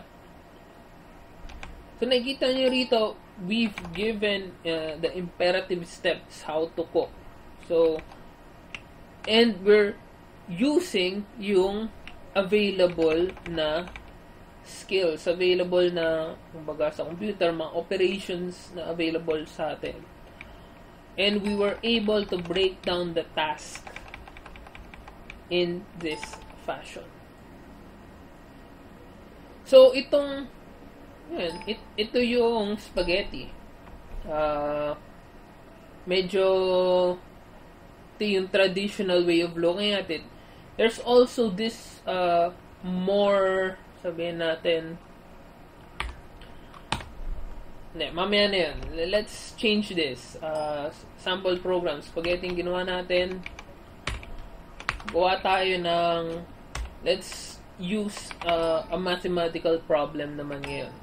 Speaker 1: So nakikita nyo rito, we've given uh, the imperative steps how to cook. So, and we're using yung available na skills, available na kumbaga sa computer, mga operations na available sa atin. And we were able to break down the task in this fashion. So, itong yan, it, ito yung spaghetti. Uh, medyo ito yung traditional way of looking at it. There's also this uh, more, sabihin natin, ne, mamaya na yan. Let's change this. Uh, sample program. Spaghetti yung ginawa natin. Gawa tayo ng, let's use uh, a mathematical problem naman ngayon.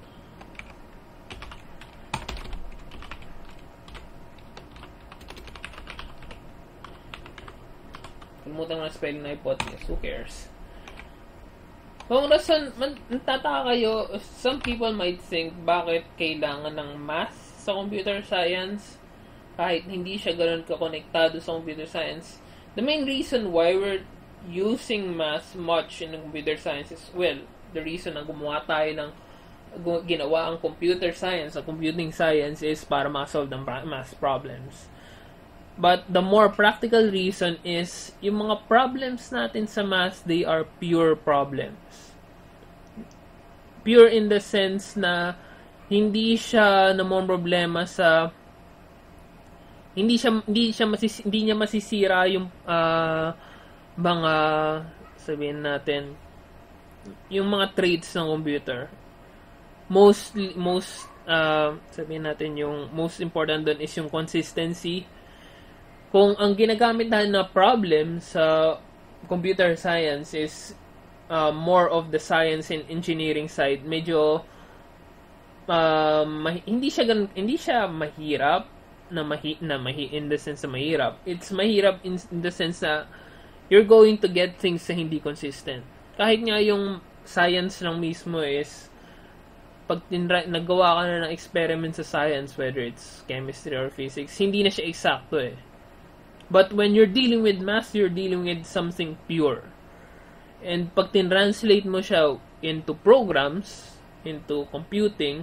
Speaker 1: Kalimutan ko na spelling na hypotenuse. Who cares? Kung nasan, man, natataka kayo, some people might think, bakit kailangan ng math sa computer science kahit hindi siya ganun kakonektado sa computer science. The main reason why we're using math much in computer science is, well, the reason na gumawa tayo ng ginawa ang computer science, ang computing science is para ma-solve ng math problems. But the more practical reason is yung mga problems natin sa math, they are pure problems. Pure in the sense na hindi siya namang problema sa hindi siya hindi siya masis, hindi niya masisira yung uh, mga sabihin natin yung mga traits ng computer. Most most uh, sabihin natin yung most important doon is yung consistency. Kung ang ginagamit natin na problem sa computer science is uh, more of the science and engineering side, medyo uh, ma- hindi siya gan- hindi siya mahirap na mahi na mahi in the sense na mahirap. It's mahirap in, in the sense na you're going to get things na hindi consistent. Kahit nga yung science lang mismo is pag tinra- nagawa ka na ng experiment sa science, whether it's chemistry or physics, hindi na siya eksakto eh. But when you're dealing with math, you're dealing with something pure. And pag tin-translate mo siya into programs, into computing,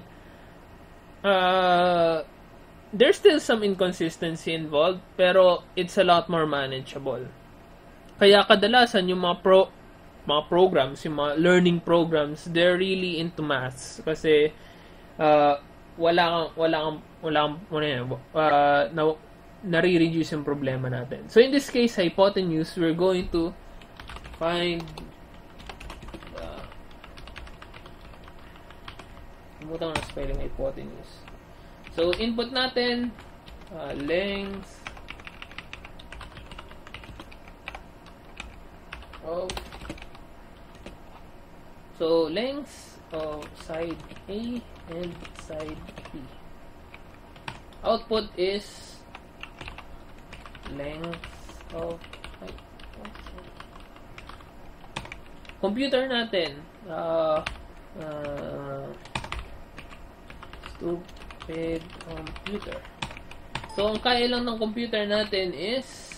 Speaker 1: uh, there's still some inconsistency involved, pero it's a lot more manageable. Kaya kadalasan yung mga pro mga programs, yung mga learning programs, they're really into maths kasi uh, wala kang wala kang wala kang uh, na nare-reduce yung problema natin. So in this case, hypotenuse, we're going to find uh, Kalimutan ko na spelling hypotenuse. So, input natin, uh, length of so length of side A and side B. Output is length of ay, computer natin. Uh, uh, stupid computer. So, ang kaya lang ng computer natin is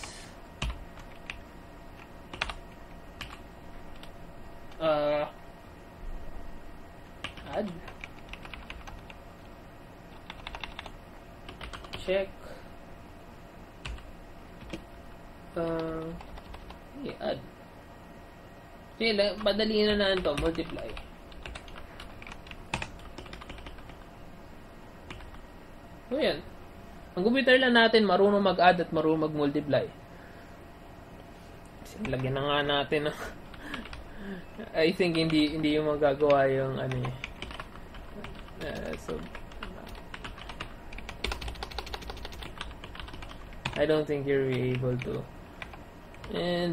Speaker 1: uh, add, check, uh, yeah, add. Sige, padaliin na natin to, multiply. So, yan. Ang computer lang natin, marunong mag-add at marunong mag-multiply. Lagyan na nga natin. I think hindi hindi yung magagawa yung ano eh. Uh, so, I don't think you're really able to. And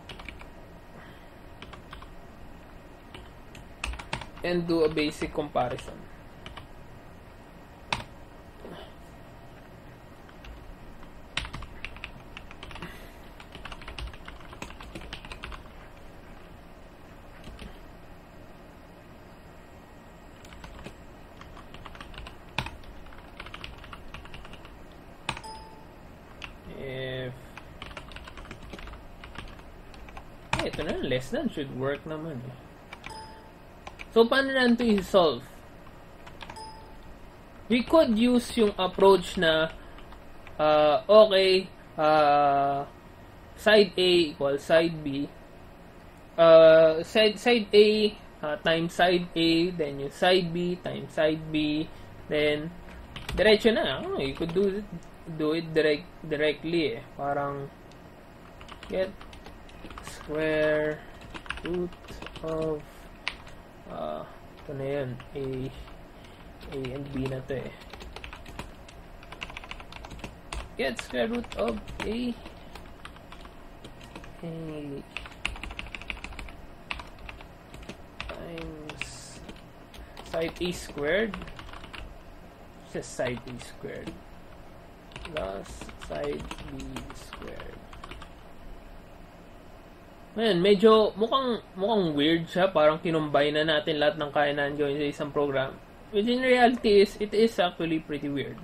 Speaker 1: and do a basic comparison. Ito na, less than should work naman. So, paano natin ito i-solve? We could use yung approach na uh, okay, uh, side A equals side B. Uh, side, side A uh, times side A, then yung side B times side B, then diretso na. Oh, you could do it, do it direct, directly eh. Parang get square root of uh, ito na yun, A A and B na to eh. Get square root of A A times side A squared, just side A squared plus side B squared. Man, medyo mukhang mukhang weird siya, parang kinumbine na natin lahat ng kaya nandiyan sa isang program. Which in reality is it is actually pretty weird.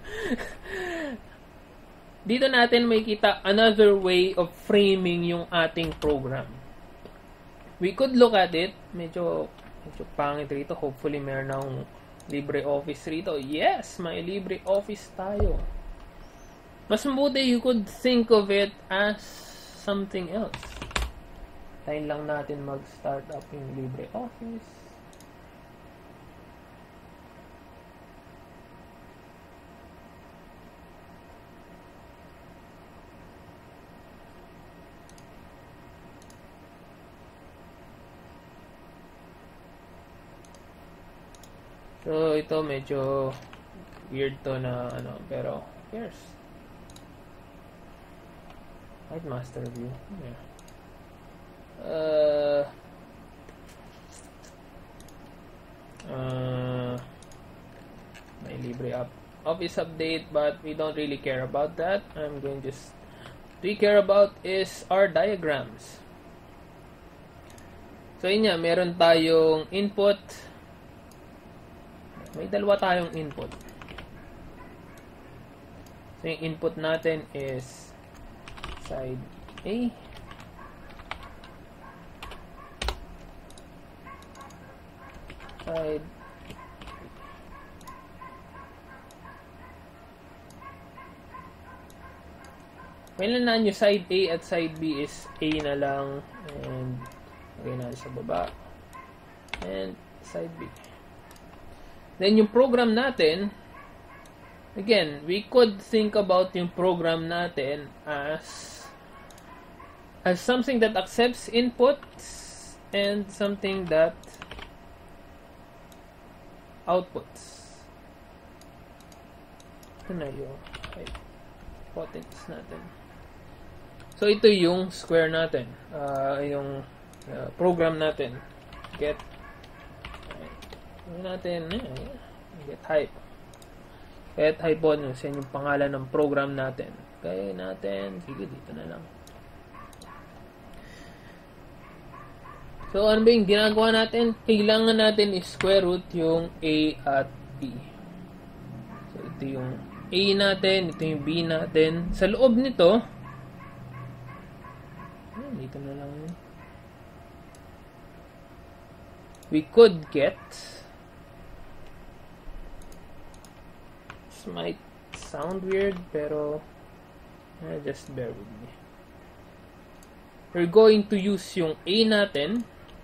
Speaker 1: Dito natin makikita another way of framing yung ating program. We could look at it, medyo medyo pangit rito. Hopefully meron akong LibreOffice rito. Yes, may LibreOffice tayo. Mas mabuti you could think of it as something else. Tayin lang natin mag-start up yung LibreOffice. So, ito medyo weird to na ano, pero here's Light Master View. Yeah. Uh, uh, may libre up office update, but we don't really care about that. I'm going to just we care about is our diagrams. So yun nga, meron tayong input, may dalawa tayong input. So yung input natin is side A side Kailangan nyo side A at side B is A na lang, and lagay natin sa baba, and side B. Then yung program natin, again, we could think about yung program natin as as something that accepts inputs and something that outputs. Ito na yung hypothesis natin. So, ito yung square natin. Uh, yung uh, program natin. Get. Ano natin? Eh, get hype. Get hypotenuse. Yan yung pangalan ng program natin. Kaya natin. Sige, dito na lang. So, ano ba yung ginagawa natin? Kailangan natin i-square root yung A at B. So, ito yung A natin. Ito yung B natin. Sa loob nito, dito na lang yun. We could get, this might sound weird, pero eh, just bear with me. We're going to use yung A natin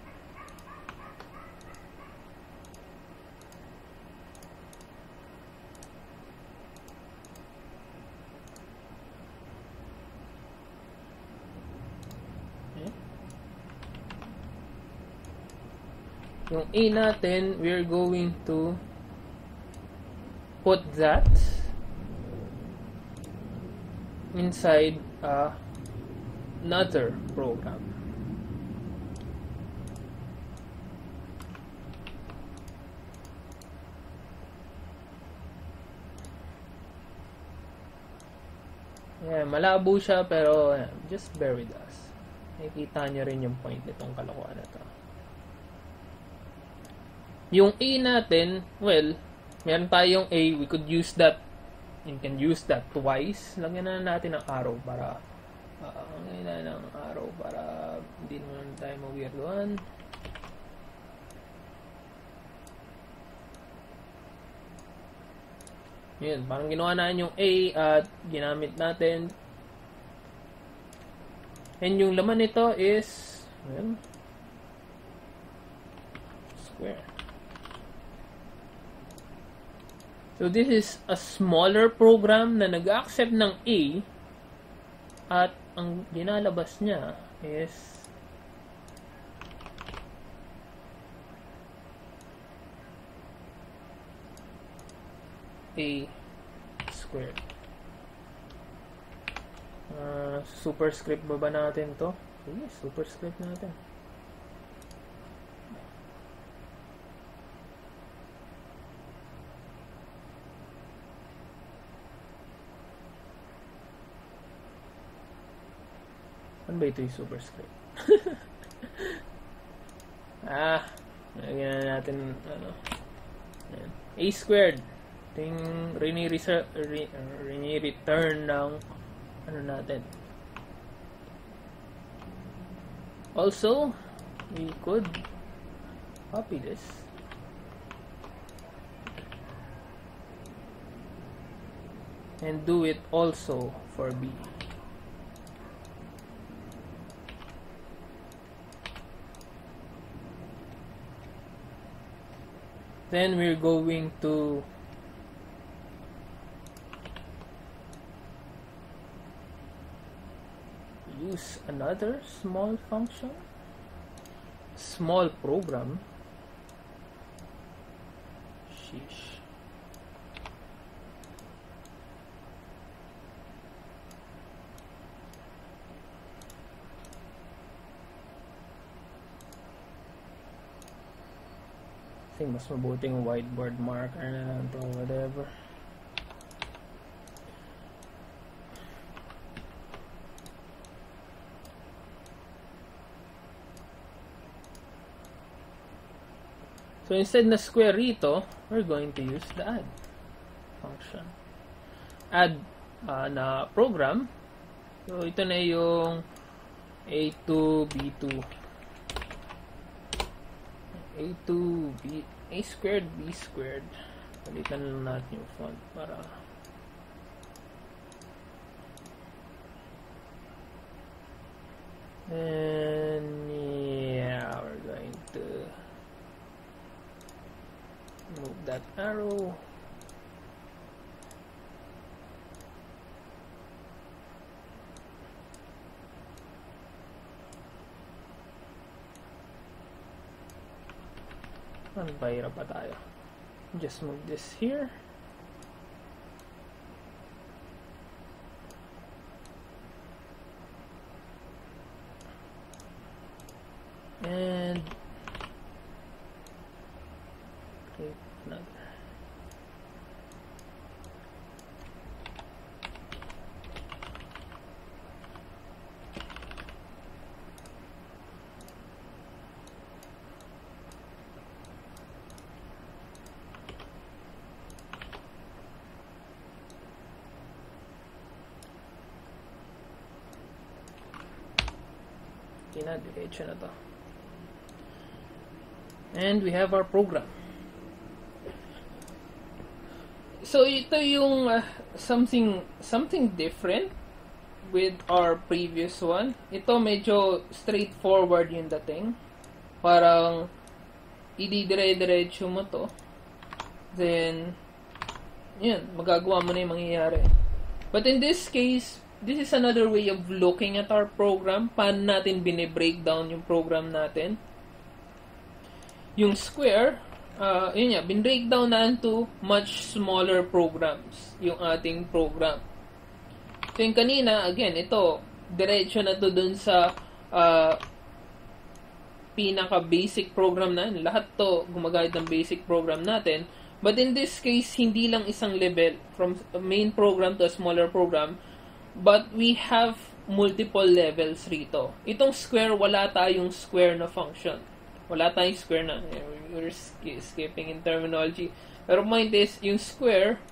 Speaker 1: yung A natin, we're going to put that inside uh, another program. Yeah, malabo siya pero yeah, just bear with us. Nakikita nyo rin yung point nitong kalokohan na to. Yung A natin, well, meron tayong A, we could use that, you can use that twice. Lagyan na natin ng arrow para, uh, lagyan na ng arrow para hindi naman tayo ma-weirdoan. Yun, parang ginawa na yung A at ginamit natin. And yung laman nito is, well, square. So, this is a smaller program na nag-accept ng A at ang ginalabas niya is A squared. Uh, superscript ba ba natin to? Sige, superscript natin. Ano ba ito yung superscript? ah, lagyan na natin ano, A squared. Ito yung rini-return ng ano natin. Also, we could copy this and do it also for B. Then we're going to use another small function, small program. Sheesh. Mas mabuting whiteboard marker na lang to, whatever. So instead na square rito, we're going to use the add function. Add uh, na program. So ito na yung A two, B two. A two, B, A squared, B squared. Palitan lang natin yung font para and yeah, we're going to move that arrow. Mahirap pa tayo. Just move this here. and create another. Okay na, diretso na to. And we have our program. So ito yung uh, something something different with our previous one. Ito medyo straightforward yung dating. Parang ididire-diretso mo to. Then yun, magagawa mo na yung mangyayari. But in this case, this is another way of looking at our program. Paano natin bine-breakdown yung program natin. Yung square, uh, yun nga, bin-breakdown na into much smaller programs. Yung ating program. So yung kanina, again, ito, diretso na to dun sa uh, pinaka-basic program na. Lahat to gumagamit ng basic program natin. But in this case, hindi lang isang level from a main program to a smaller program. But we have multiple levels rito. Itong square, wala tayong square na function. Wala tayong square na. We're skipping in terminology. Pero point is, yung square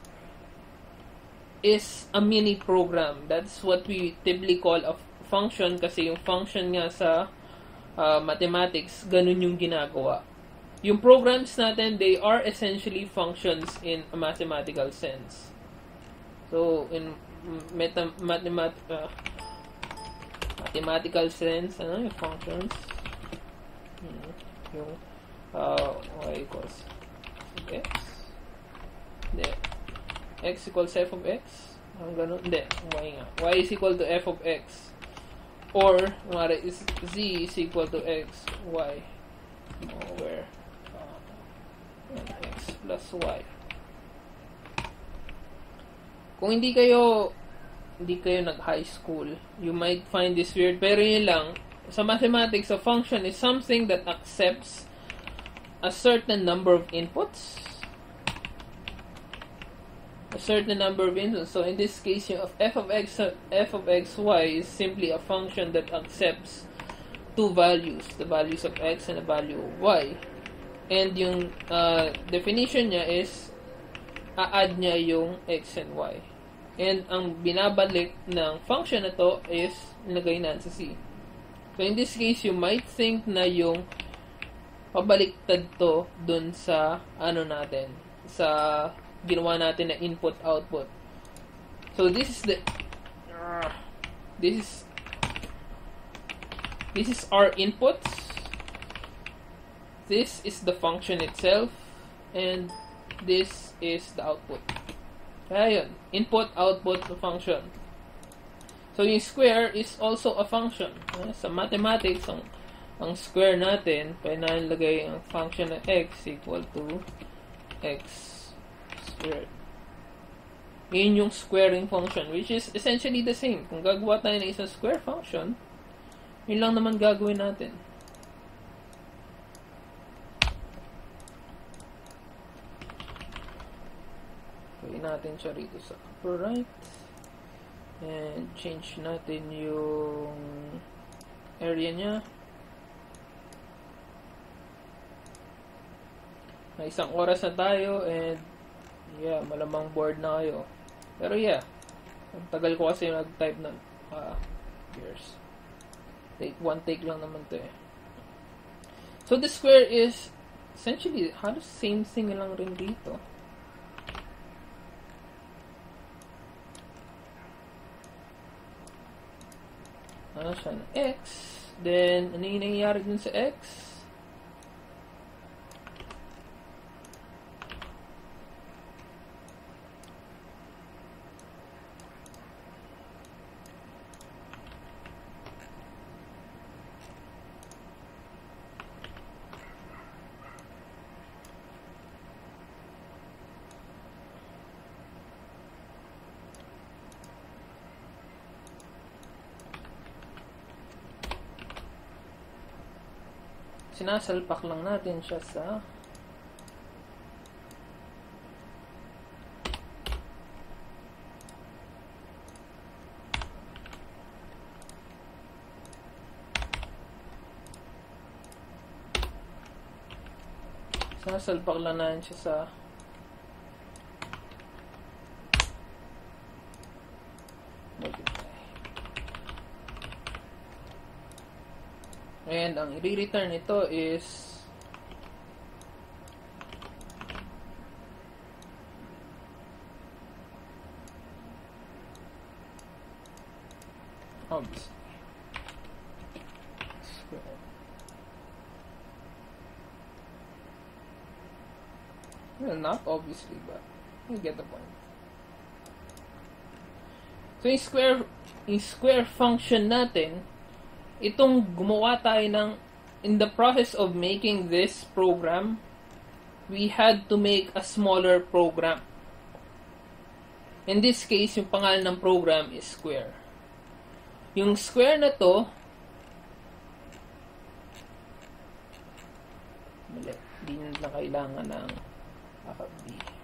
Speaker 1: is a mini program. That's what we typically call a function kasi yung function nga sa uh, mathematics, ganun yung ginagawa. Yung programs natin, they are essentially functions in a mathematical sense. So, in Meta, mathemat, uh, mathematical sense, ano yung functions, hmm, yung uh, y equals x, hindi, x equals f of x, ang ganun, hindi, y nga, y is equal to f of x, or, mara, is, z is equal to x, y, oh, where, uh, x plus y. Kung hindi kayo hindi kayo nag-high school, you might find this weird. Pero yun lang, sa mathematics, a function is something that accepts a certain number of inputs. A certain number of inputs. So in this case, yung f of x, f of xy is simply a function that accepts two values, the values of x and the value of y. And yung uh, definition niya is a-add niya yung x and y. And ang binabalik ng function na to is nilagay na sa C. So in this case, you might think na yung pabaliktad to dun sa ano natin, sa ginawa natin na input-output. So this is the uh, this is this is our inputs. This is the function itself, and this is the output. Kaya yun, input, output, function. So yung square is also a function. Sa mathematics, ang, ang square natin, pwede na ilagay ang function na x equal to x squared. Yun yung squaring function, which is essentially the same. Kung gagawa tayo ng isang square function, yun lang naman gagawin natin. Pwede natin siya rito sa upper right. And change natin yung area niya. May isang oras na tayo and yeah, malamang bored na kayo. Pero yeah, ang tagal ko kasi nag-type ng uh, years. Take, one take lang naman to eh. So the square is essentially halos same thing lang rin dito. Ano siya na x. Then, ano yung nangyayari dun sa x? sinasalpak lang natin siya sa sinasalpak lang natin siya sa and ang i-return ito is obviously square. Well, not obviously, but you get the point. So, yung square, yung square function natin, itong gumawa tayo ng, in the process of making this program, we had to make a smaller program. In this case, yung pangalan ng program is square. Yung square na to, mali, hindi na kailangan ng A B.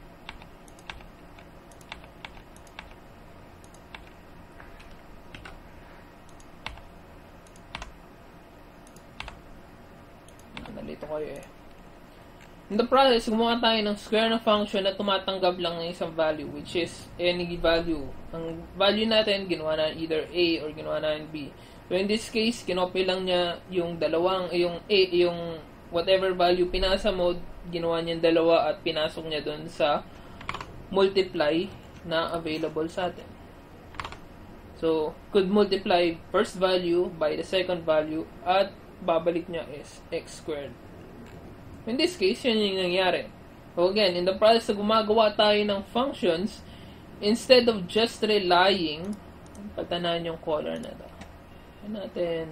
Speaker 1: Nalito kayo eh. In the process, gumawa tayo ng square na function na tumatanggap lang ng isang value, which is any value. Ang value natin, ginawa na either A or ginawa na B. So in this case, kinopy lang niya yung dalawang, yung A, yung whatever value pinasa mo, ginawa niya yung dalawa at pinasok niya dun sa multiply na available sa atin. So, could multiply first value by the second value at babalik niya is x squared. In this case, yun yung nangyari. So again, in the process na gumagawa tayo ng functions, instead of just relying, patanan yung color na ito. Natin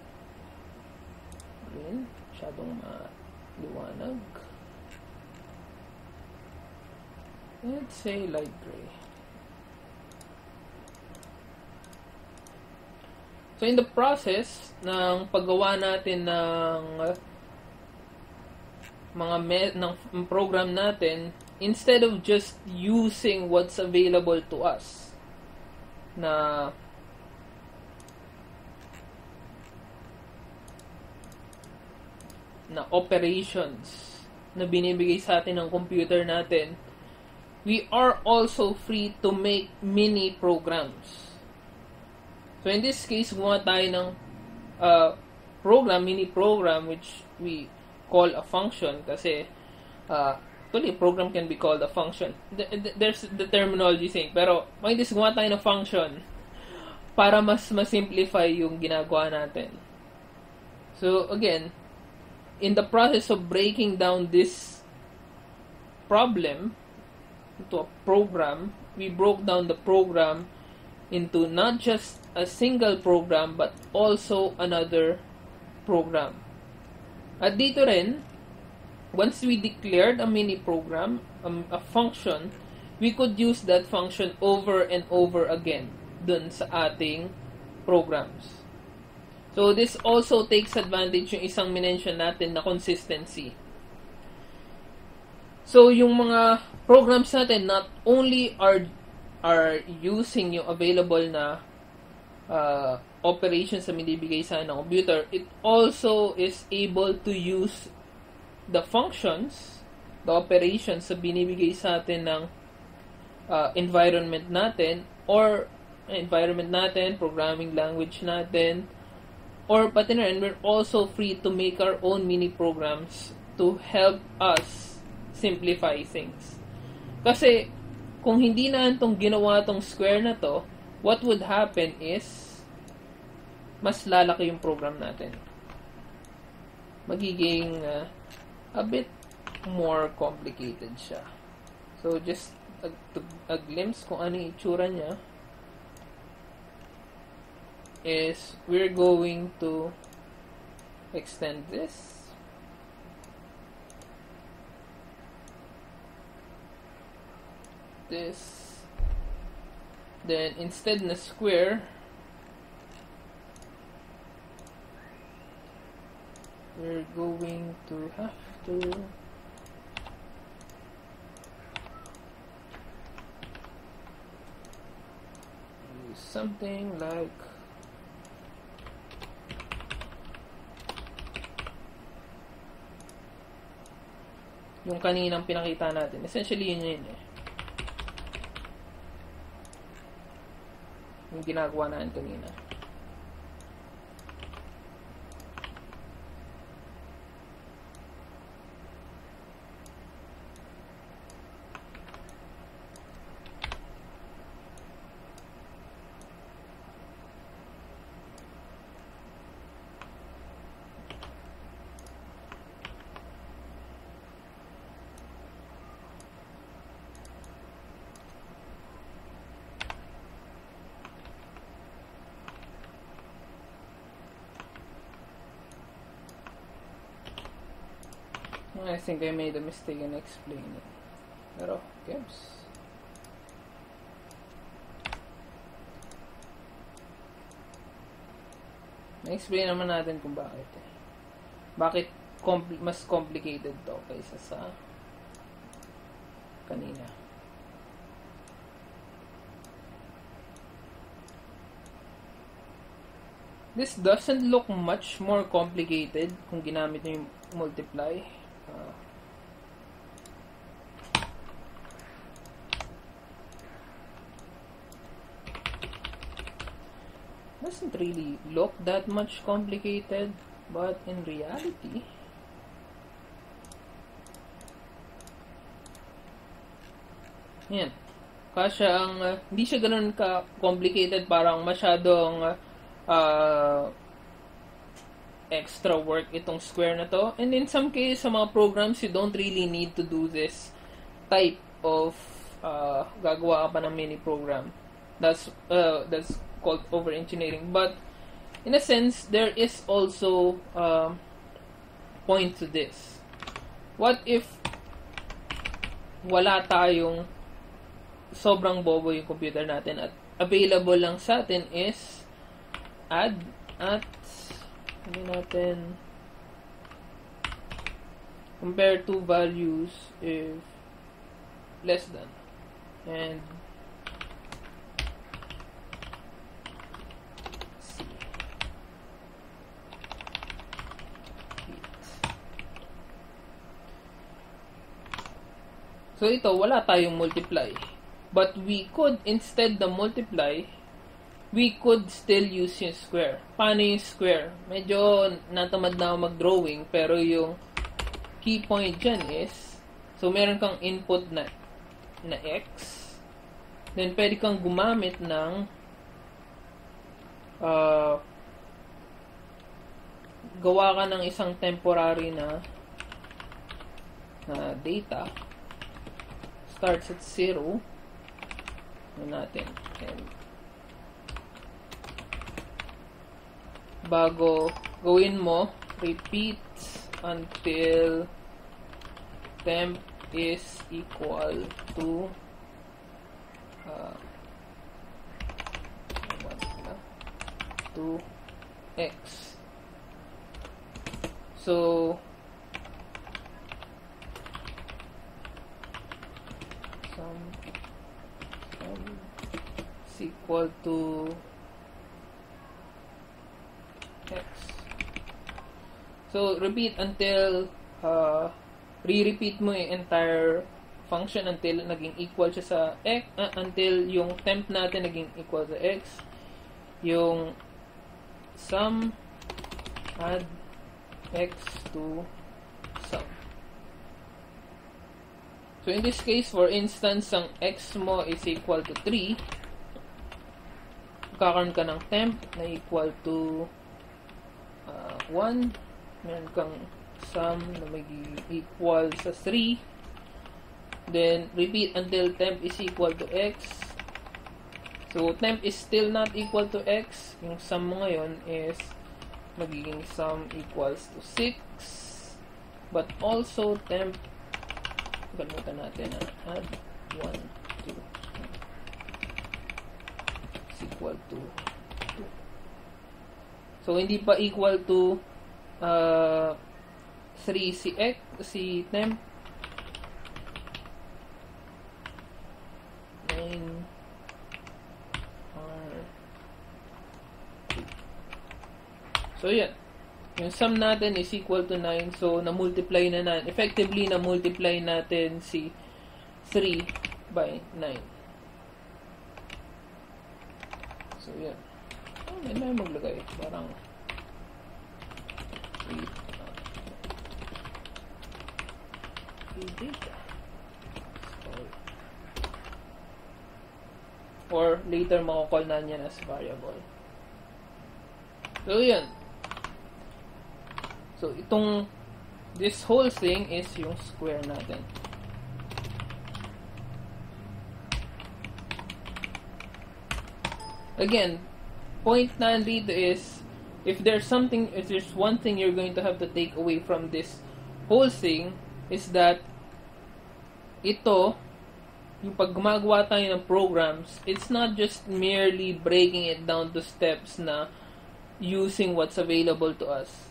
Speaker 1: green, masyadong maliwanag. Let's say light gray. So in the process ng paggawa natin ng mga me- ng program natin, instead of just using what's available to us na na operations na binibigay sa atin ng computer natin, we are also free to make mini programs. So in this case, gumawa tayo ng uh, program, mini program, which we call a function kasi uh, actually a program can be called a function. There's the terminology saying, pero may this gumawa tayo ng function para mas masimplify yung ginagawa natin. So again, in the process of breaking down this problem into a program, we broke down the program into not just a single program but also another program. At dito rin, once we declared a mini program, um, a function, we could use that function over and over again dun sa ating programs. So this also takes advantage yung isang minention natin na consistency. So yung mga programs natin not only are are using yung available na uh, operations na binibigay sa ng computer, it also is able to use the functions, the operations na binibigay sa atin ng uh, environment natin or environment natin, programming language natin, or pati na rin, we're also free to make our own mini programs to help us simplify things. Kasi kung hindi na itong ginawa itong square na to, what would happen is mas lalaki yung program natin. Magiging uh, a bit more complicated siya. So just a, a glimpse kung ano yung itsura niya is we're going to extend this. This. Then instead na square, we're going to have to use something like yung kaninang pinakita natin. Essentially, yun yun eh. Yung ginagawa natin kanina. I think I made a mistake in explaining. Pero, games. Na-explain naman natin kung bakit eh. Bakit compl- mas complicated to kaysa sa kanina. This doesn't look much more complicated kung ginamit nyo yung multiply. Uh, doesn't really look that much complicated, but in reality, yan. Kasya ang, uh, hindi siya ganun ka-complicated, parang masyadong uh, extra work itong square na to. And in some cases, sa mga programs, you don't really need to do this type of uh, gagawa ka pa ng mini program. That's, uh, that's called over-engineering. But, in a sense, there is also uh, point to this. What if wala tayong sobrang bobo yung computer natin at available lang sa atin is add at hindi natin compare two values if less than and see so ito wala tayong multiply. But we could, instead the multiply, we could still use yung square. Paano yung square? Medyo natamad na ako mag-drawing, pero yung key point dyan is, so meron kang input na, na x, then pwede kang gumamit ng uh, gawa ka ng isang temporary na na data, starts at zero, natin and bago gawin mo repeat until temp is equal to uh, to x. So some is equal to x. So, repeat until uh, re-repeat mo yung entire function until naging equal siya sa x, uh, until yung temp natin naging equal sa x. Yung sum add x to sum. So, in this case, for instance, ang x mo is equal to three. Kakaroon ka ng temp na equal to uh, one. Meron kang sum na magiging equal sa three. Then, repeat until temp is equal to x. So, temp is still not equal to x. Yung sum mo ngayon is magiging sum equals to six. But also, temp gamitan natin na add one, two is equal to two. So, hindi pa equal to uh, three si X, si temp, nine, R, so yan. Yung sum natin is equal to nine. So, na-multiply na natin. Effectively, na-multiply natin si three by nine. So, yan. Oh, may may maglagay. Parang three. Data. Or later, makakall na yan as variable. So, yan. So, itong this whole thing is yung square natin. Again, point na dito is if there's something, if there's one thing you're going to have to take away from this whole thing is that ito, yung pag gumagawa tayo ng programs, it's not just merely breaking it down to steps na using what's available to us.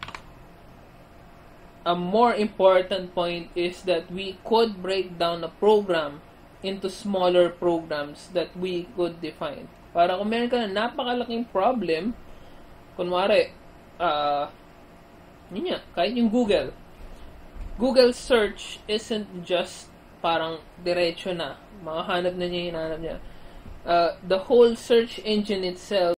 Speaker 1: A more important point is that we could break down a program into smaller programs that we could define. Para kung meron ka na napakalaking problem, kunwari, uh, yun nga, kahit yung Google. Google search isn't just parang diretso na. Makahanap na niya yung hanap niya. Uh, the whole search engine itself